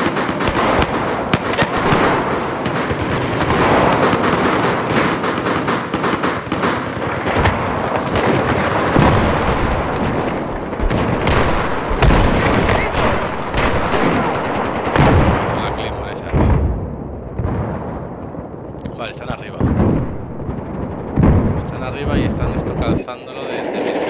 La clima esa, tío. Vale, están arriba. Están arriba y están esto calzándolo de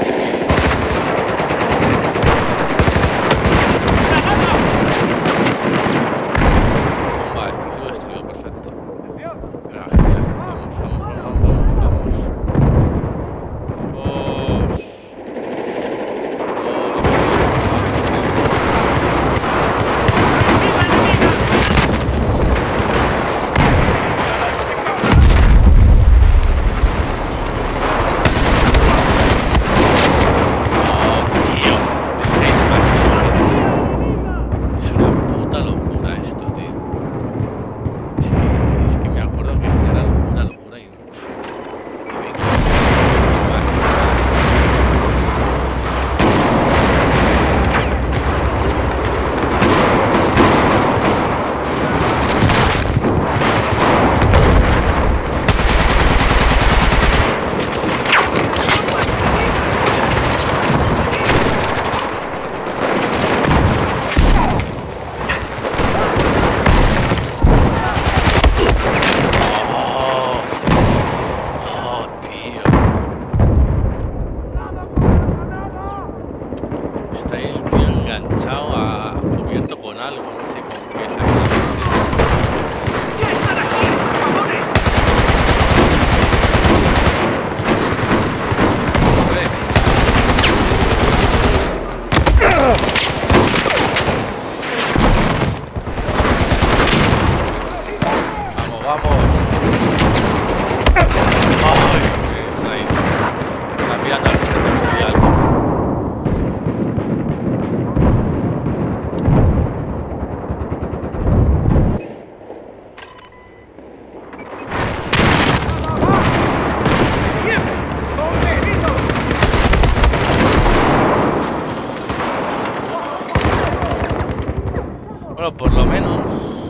Bueno, por lo menos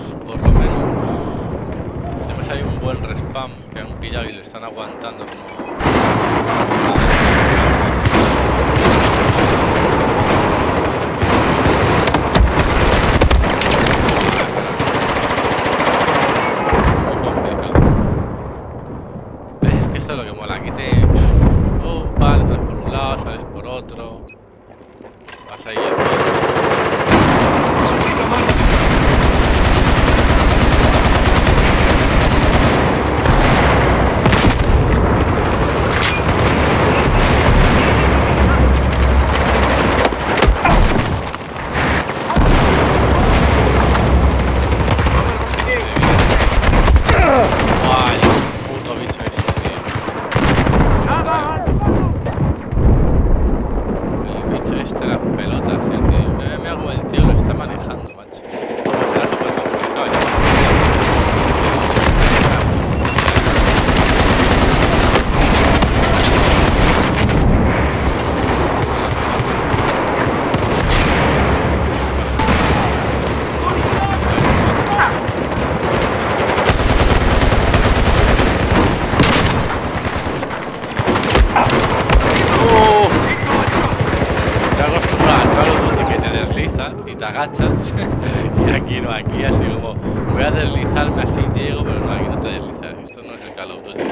tenemos ahí un buen respawn que han pillado y lo están aguantando como Te acostumbras a los que te deslizas y te agachas. Y aquí no, aquí así como voy a deslizarme así, Diego, pero no, aquí no te deslizas. Esto no es el Call of Duty.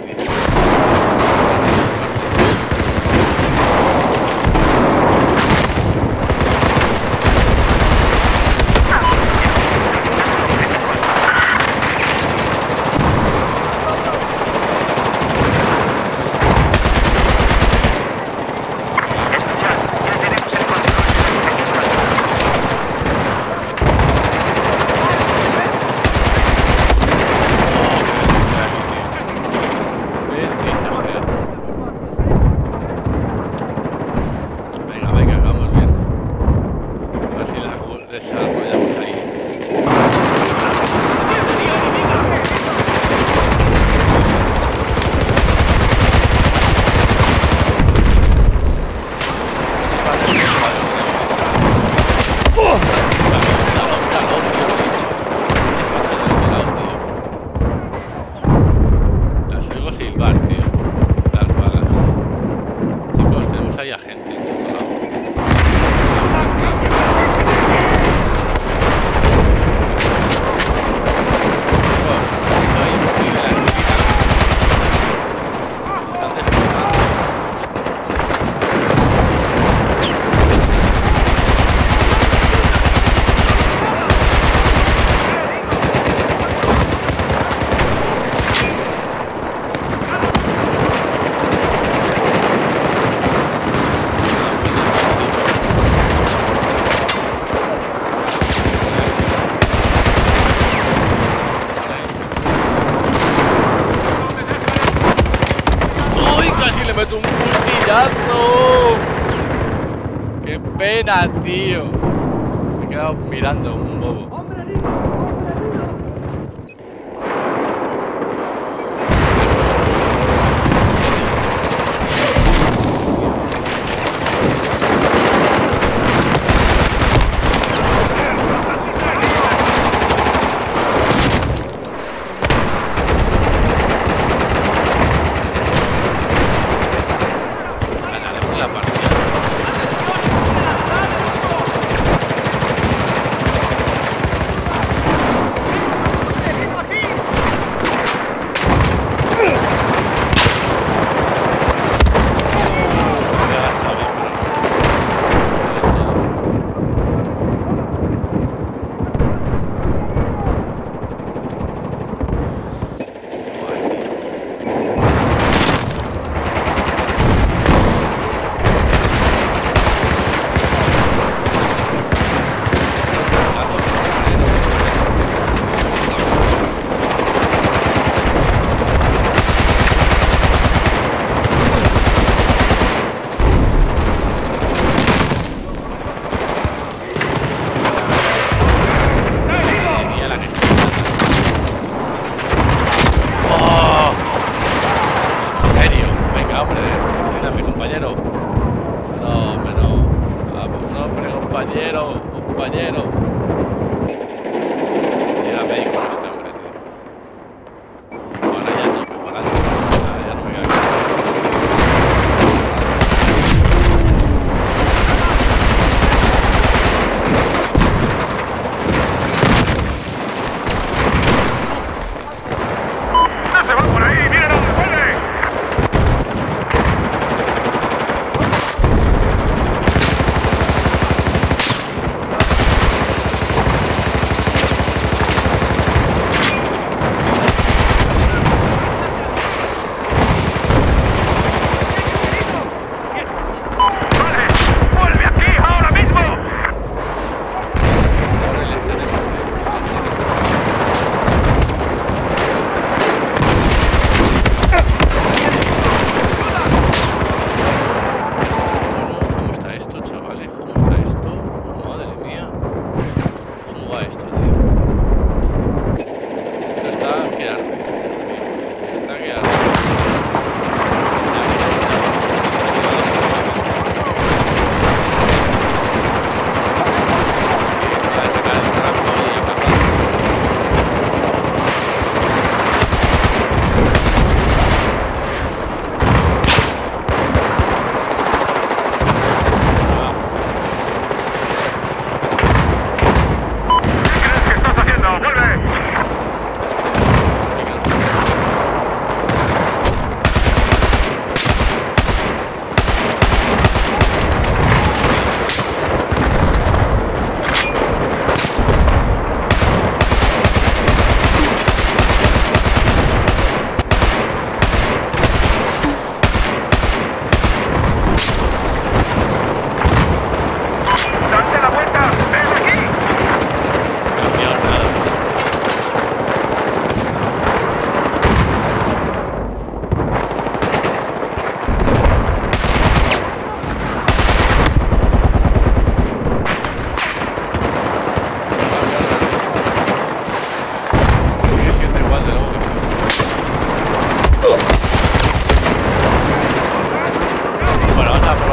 ¡Qué pena, tío! Me he quedado mirando un bobo. Compañero. Era médico este hombre, tío. Ahora ya no, preparando. Ya no me cago. ¡No se va por ahí! ¡Mira dónde puede!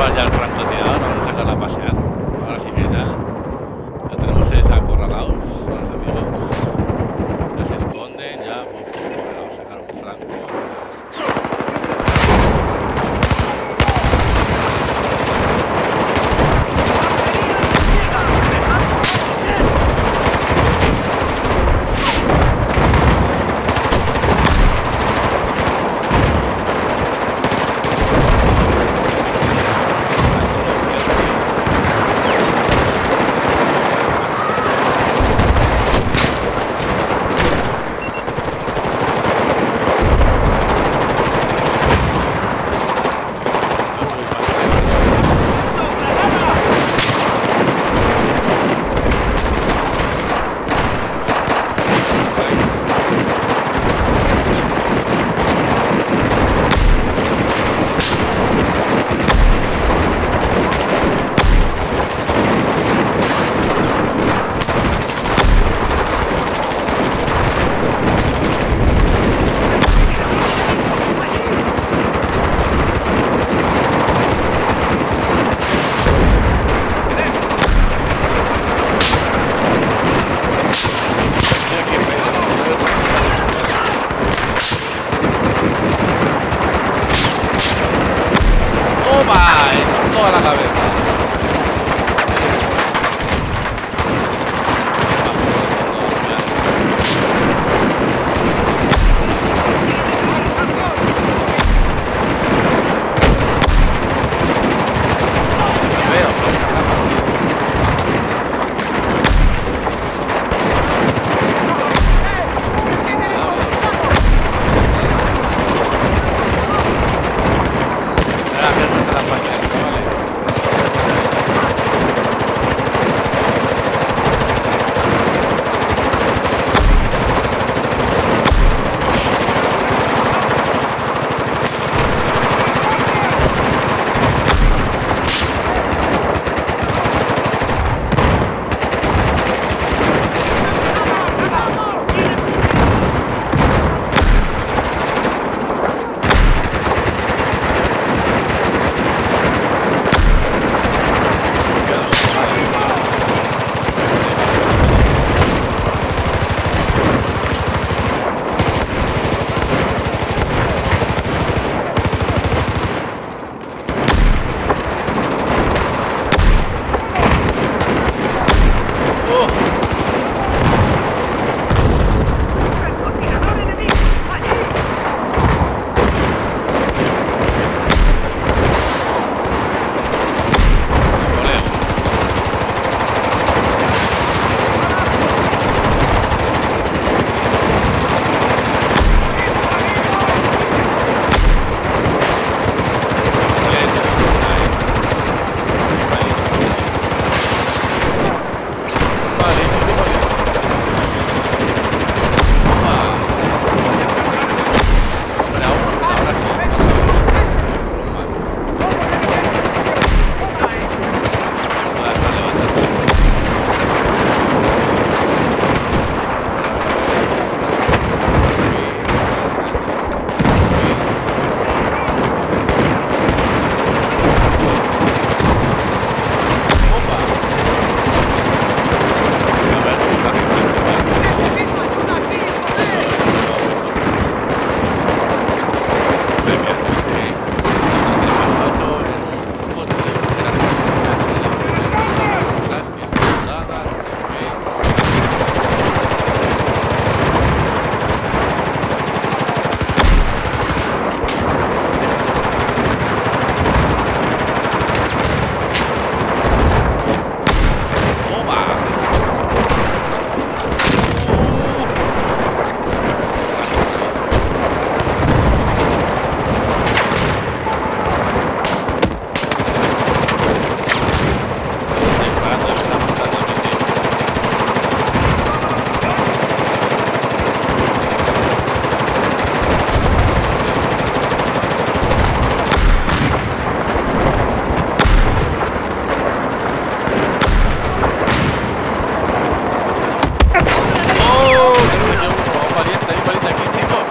llevar ya el francotirador, vamos a sacarla a pasear. Ahora sí que ya. Ya tenemos acorralados, los amigos. Ya se esconden, ya vamos a sacar un franco.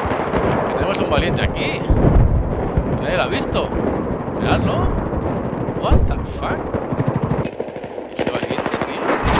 valiente aquí. Nadie lo ha visto. Miradlo. What the fuck? Ese valiente, tío.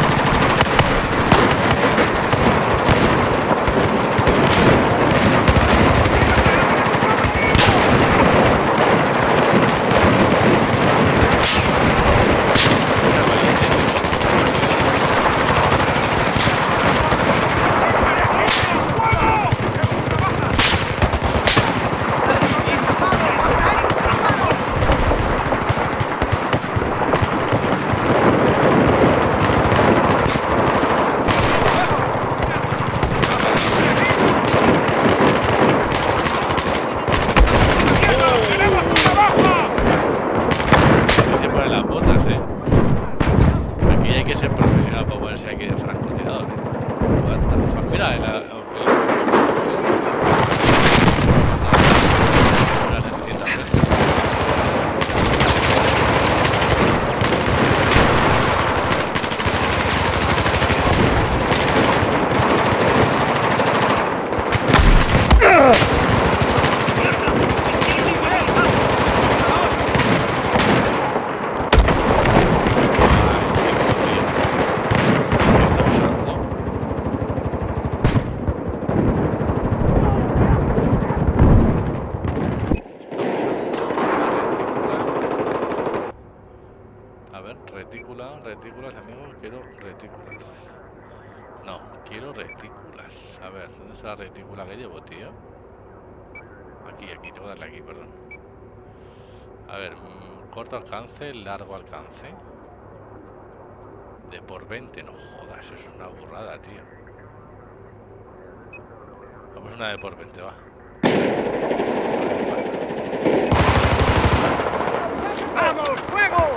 Retículas, amigos, quiero retículas. No, quiero retículas. A ver, ¿dónde está la retícula que llevo, tío? Aquí, tengo que darle aquí, perdón. A ver, corto alcance, largo alcance. De por 20, no jodas, eso es una burrada, tío. Vamos una de por 20, va. ¡Vamos, fuego!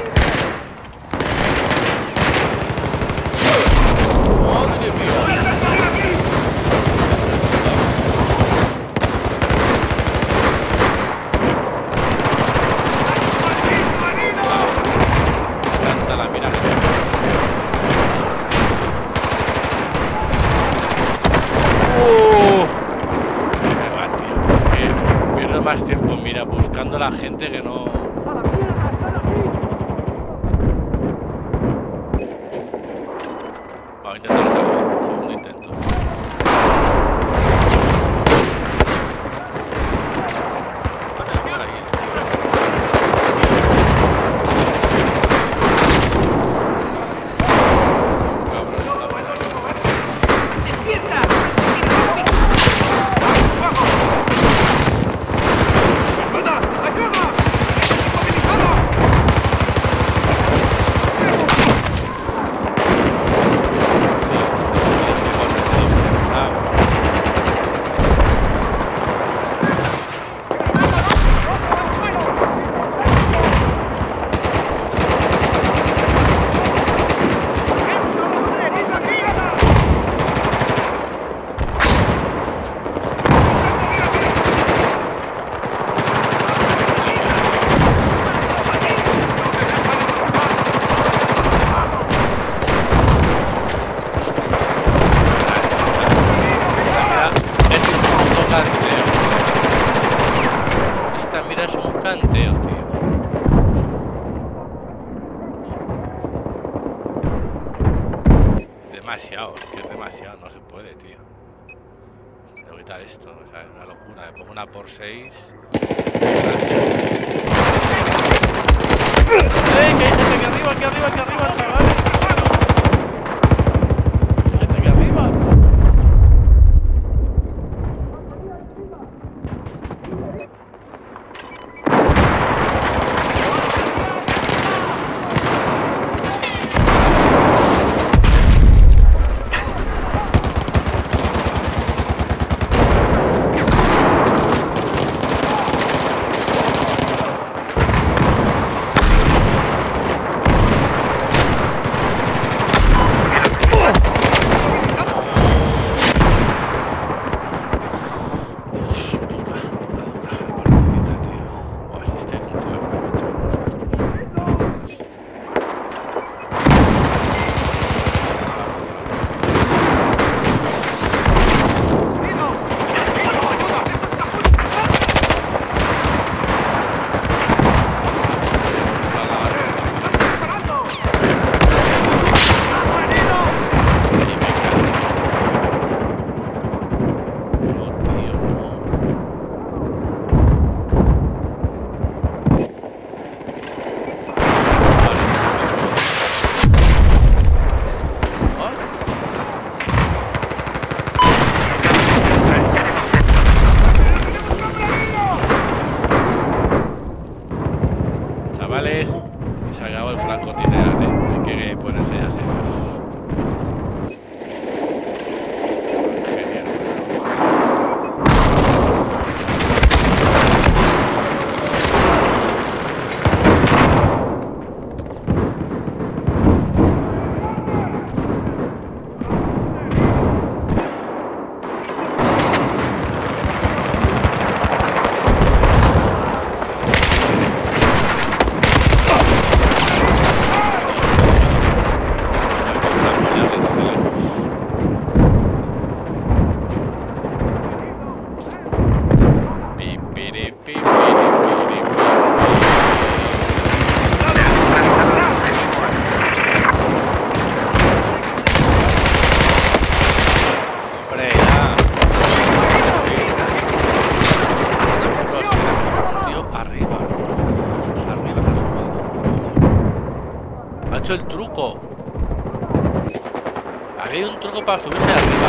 ¡Madre mía! Me encanta la mirada. Me va, tío. Que pierdo más tiempo, mira, buscando a la gente que no... Vamos a intentar un segundo intento. Por ahí. Esta mira es un canteo, tío. Demasiado, es que es demasiado, no se puede, tío. Tengo que quitar esto, o sea, es una locura. Me pongo una por 6. ¡Eh! Que hay gente aquí arriba, chaval. Hay gente aquí arriba. normales y se acabó el francotirador, ¿eh? Hay que ponerse ya serios. Genial. El truco. Había un truco para subirse de arriba,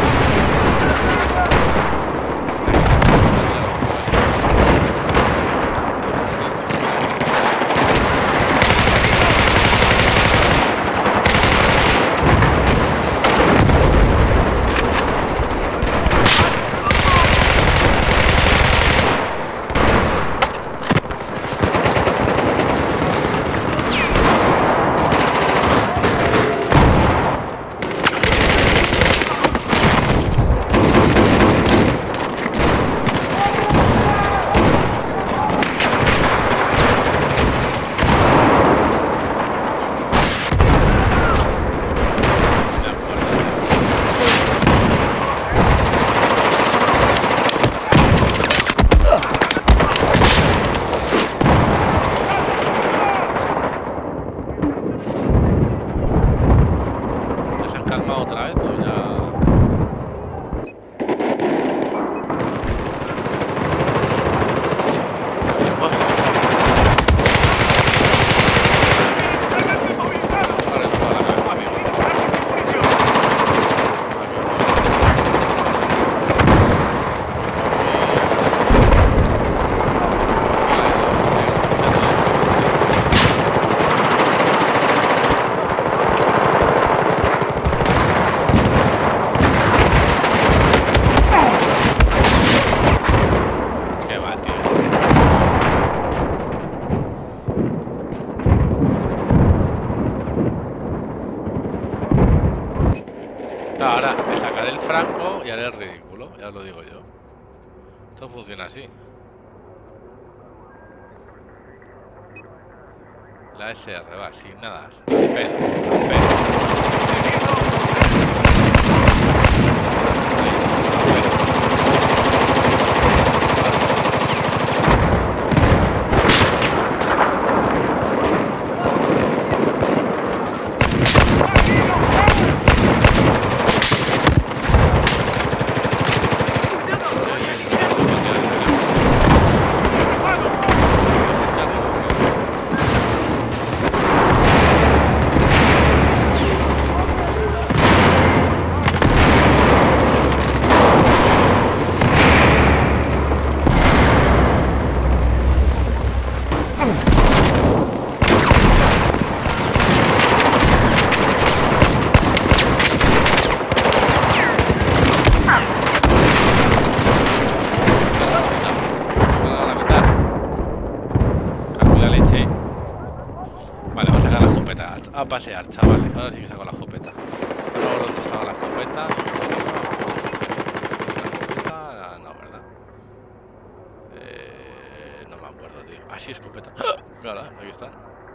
Ahora me sacaré el franco y haré el ridículo, ya os lo digo yo. Esto funciona así. La SR va sin nada. A pasear, chavales. Ahora sí que saco la escopeta. No me acuerdo dónde estaba la escopeta. No, ¿verdad? No me acuerdo, tío. Ah, sí, escopeta. Claro, aquí está.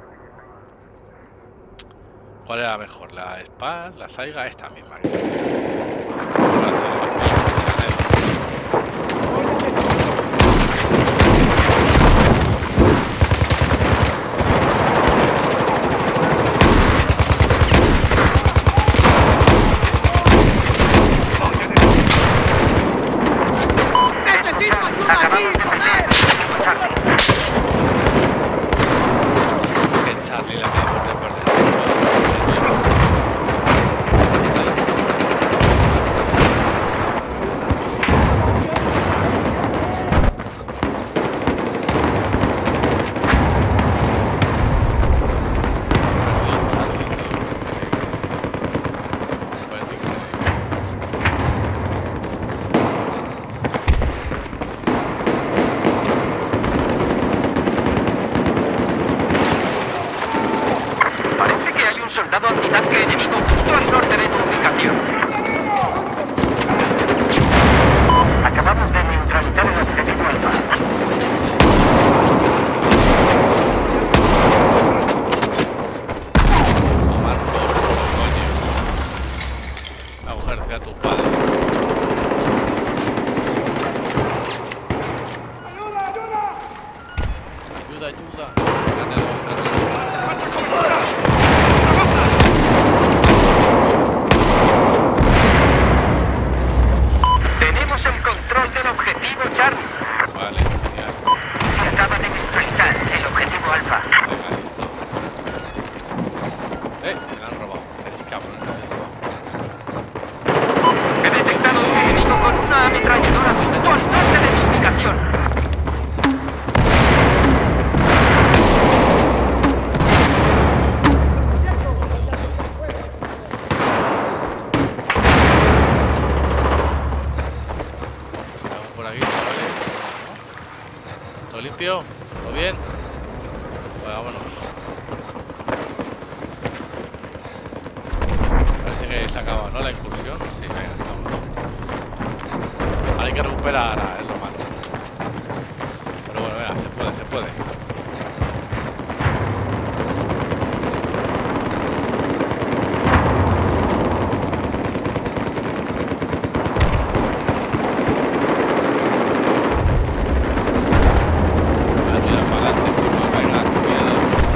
¿Cuál era mejor? ¿La Spaz? ¿La Saiga? Esta misma. tanque enemigo justo al norte de tu ubicación. Acabamos de neutralizar el objetivo Alfa. Tomás, coño. La mujer sea tu padre. Ayuda, ayuda. Tenemos el control del objetivo Charlie. Vale, genial. Se acaba de neutralizar el objetivo Alfa. Venga, listo. Me la han robado. Eres cabrón, me la han robado. He detectado un enemigo con una ametralladora justo al norte de mi ubicación. Vamos por aquí, ¿vale? ¿Todo limpio? ¿Todo bien? Pues vámonos. Parece que se acaba, ¿no? La incursión. Sí, venga, estamos. Ahora hay que recuperar, es lo malo. Pero bueno, venga, se puede, se puede. Voy a tirar para adelante, chicos, venga, sin miedo.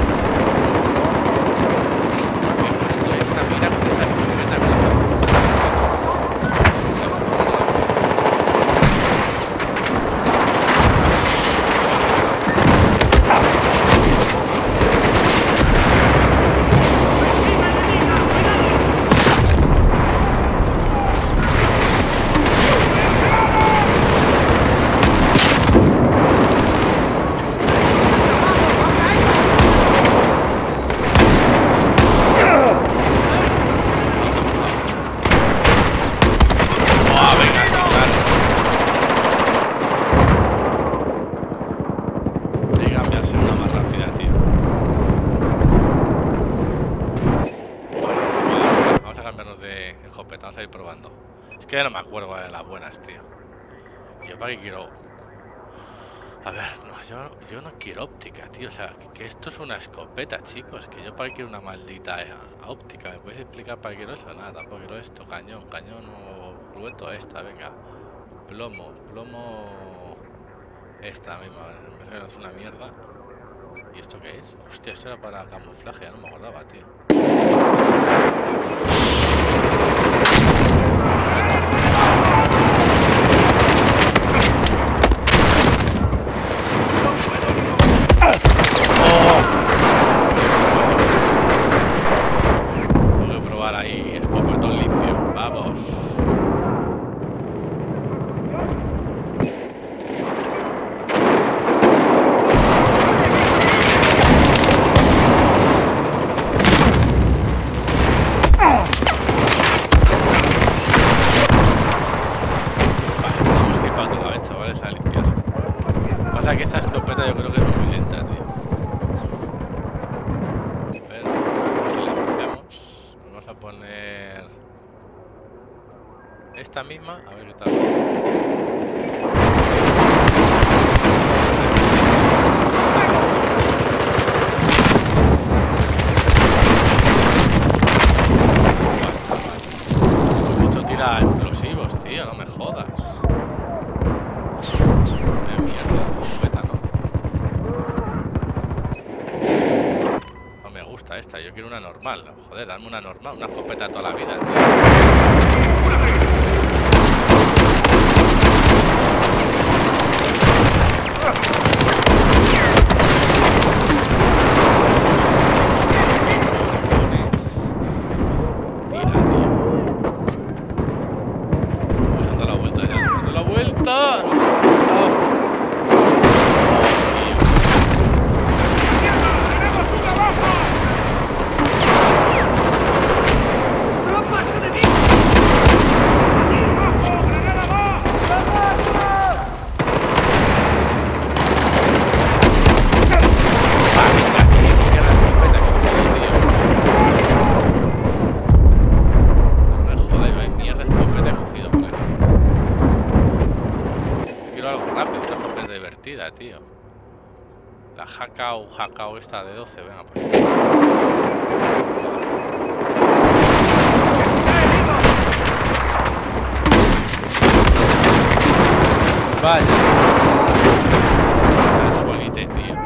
Esto es una mira con esta escopeta, con esta. ¡Oh, venga, sí, claro! Hay que cambiarse una más rápida, tío. Bueno, se puede. Vamos a cambiarnos de escopeta, vamos a ir probando. Es que ya no me acuerdo de las buenas, tío. Yo para qué quiero... A ver, no, yo no quiero óptica, tío. O sea, que esto es una escopeta, chicos. Que yo para qué quiero una maldita óptica. ¿Me puedes explicar para qué quiero eso? Nada, tampoco quiero esto. Cañón o grueto esta, venga. Plomo. Esta misma, me parece que es una mierda. ¿Y esto qué es? Hostia, esto era para camuflaje, ya no me acordaba, tío. Tengo que probar ahí escopetón limpio. Vamos. Vale, tenemos que ir para otra vez, chavales, a limpiar. Pasa que esta escopeta yo creo que es muy lenta, tío. Pero si la limpiamos, vamos a poner esta misma, a ver qué tal. Esto tira explosivos, tío, no me jodas. Mierda, escopeta, ¿no? No me gusta esta, yo quiero una normal. Joder, dame una normal, una escopeta toda la vida, tío. Tira, tío. Vamos dando la vuelta ya. ¡Dando la vuelta! hackao esta de 12, venga pues. Vaya. Casualité, tío.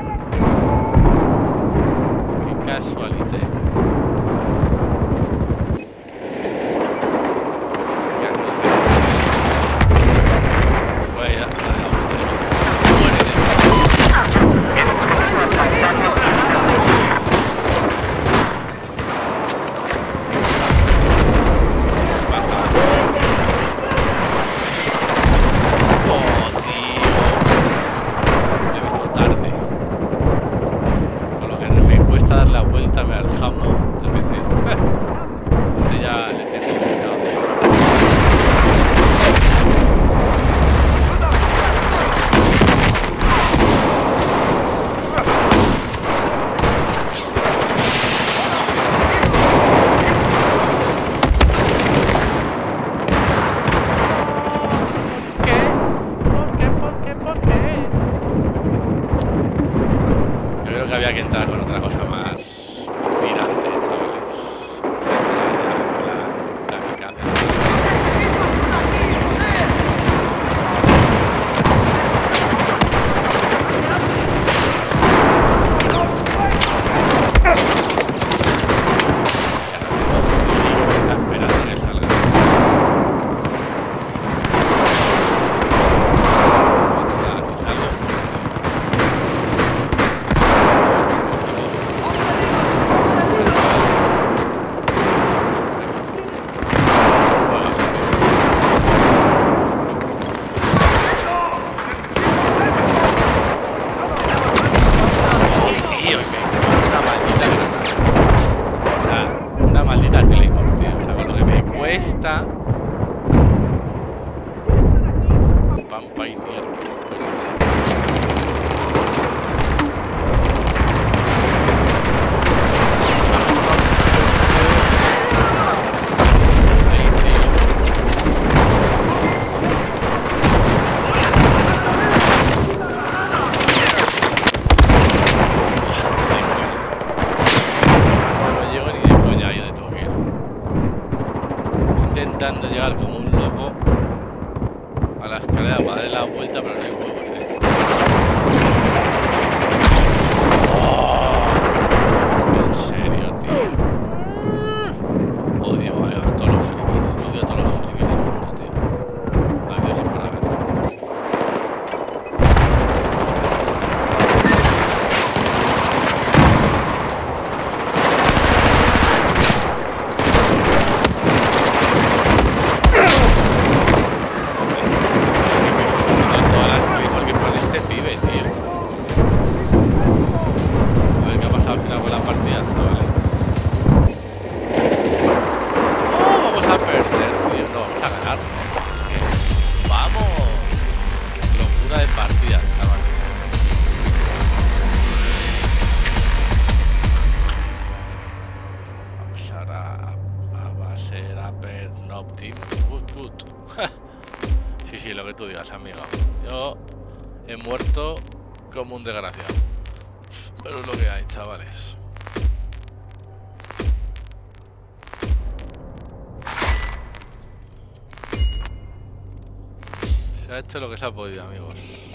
Qué casualité. Intentando llegar como un loco a la escalera para darle la vuelta, pero no hay huevos, Oh, en serio, tío. Odio a todos los frikis. Odio a todos los frikis del mundo, tío. Adiós sin parar. Sí, lo que tú digas, amigo. Yo he muerto como un desgraciado. Pero es lo que hay, chavales. Se ha hecho lo que se ha podido, amigos.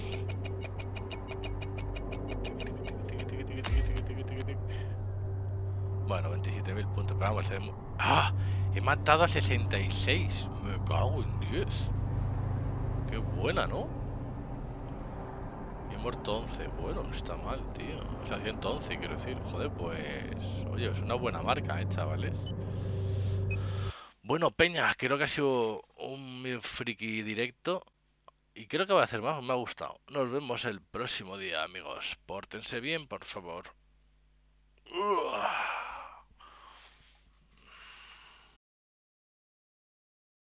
Bueno, 27.000 puntos. Pero vamos, ¡ah! He matado a 66. Me cago en 10. Qué buena, ¿no? Y he muerto 11. Bueno, no está mal, tío. O sea, 111, quiero decir. Joder, pues... Oye, es una buena marca, chavales. Bueno, peña, creo que ha sido un friki directo. Y creo que va a hacer más, me ha gustado. Nos vemos el próximo día, amigos. Pórtense bien, por favor.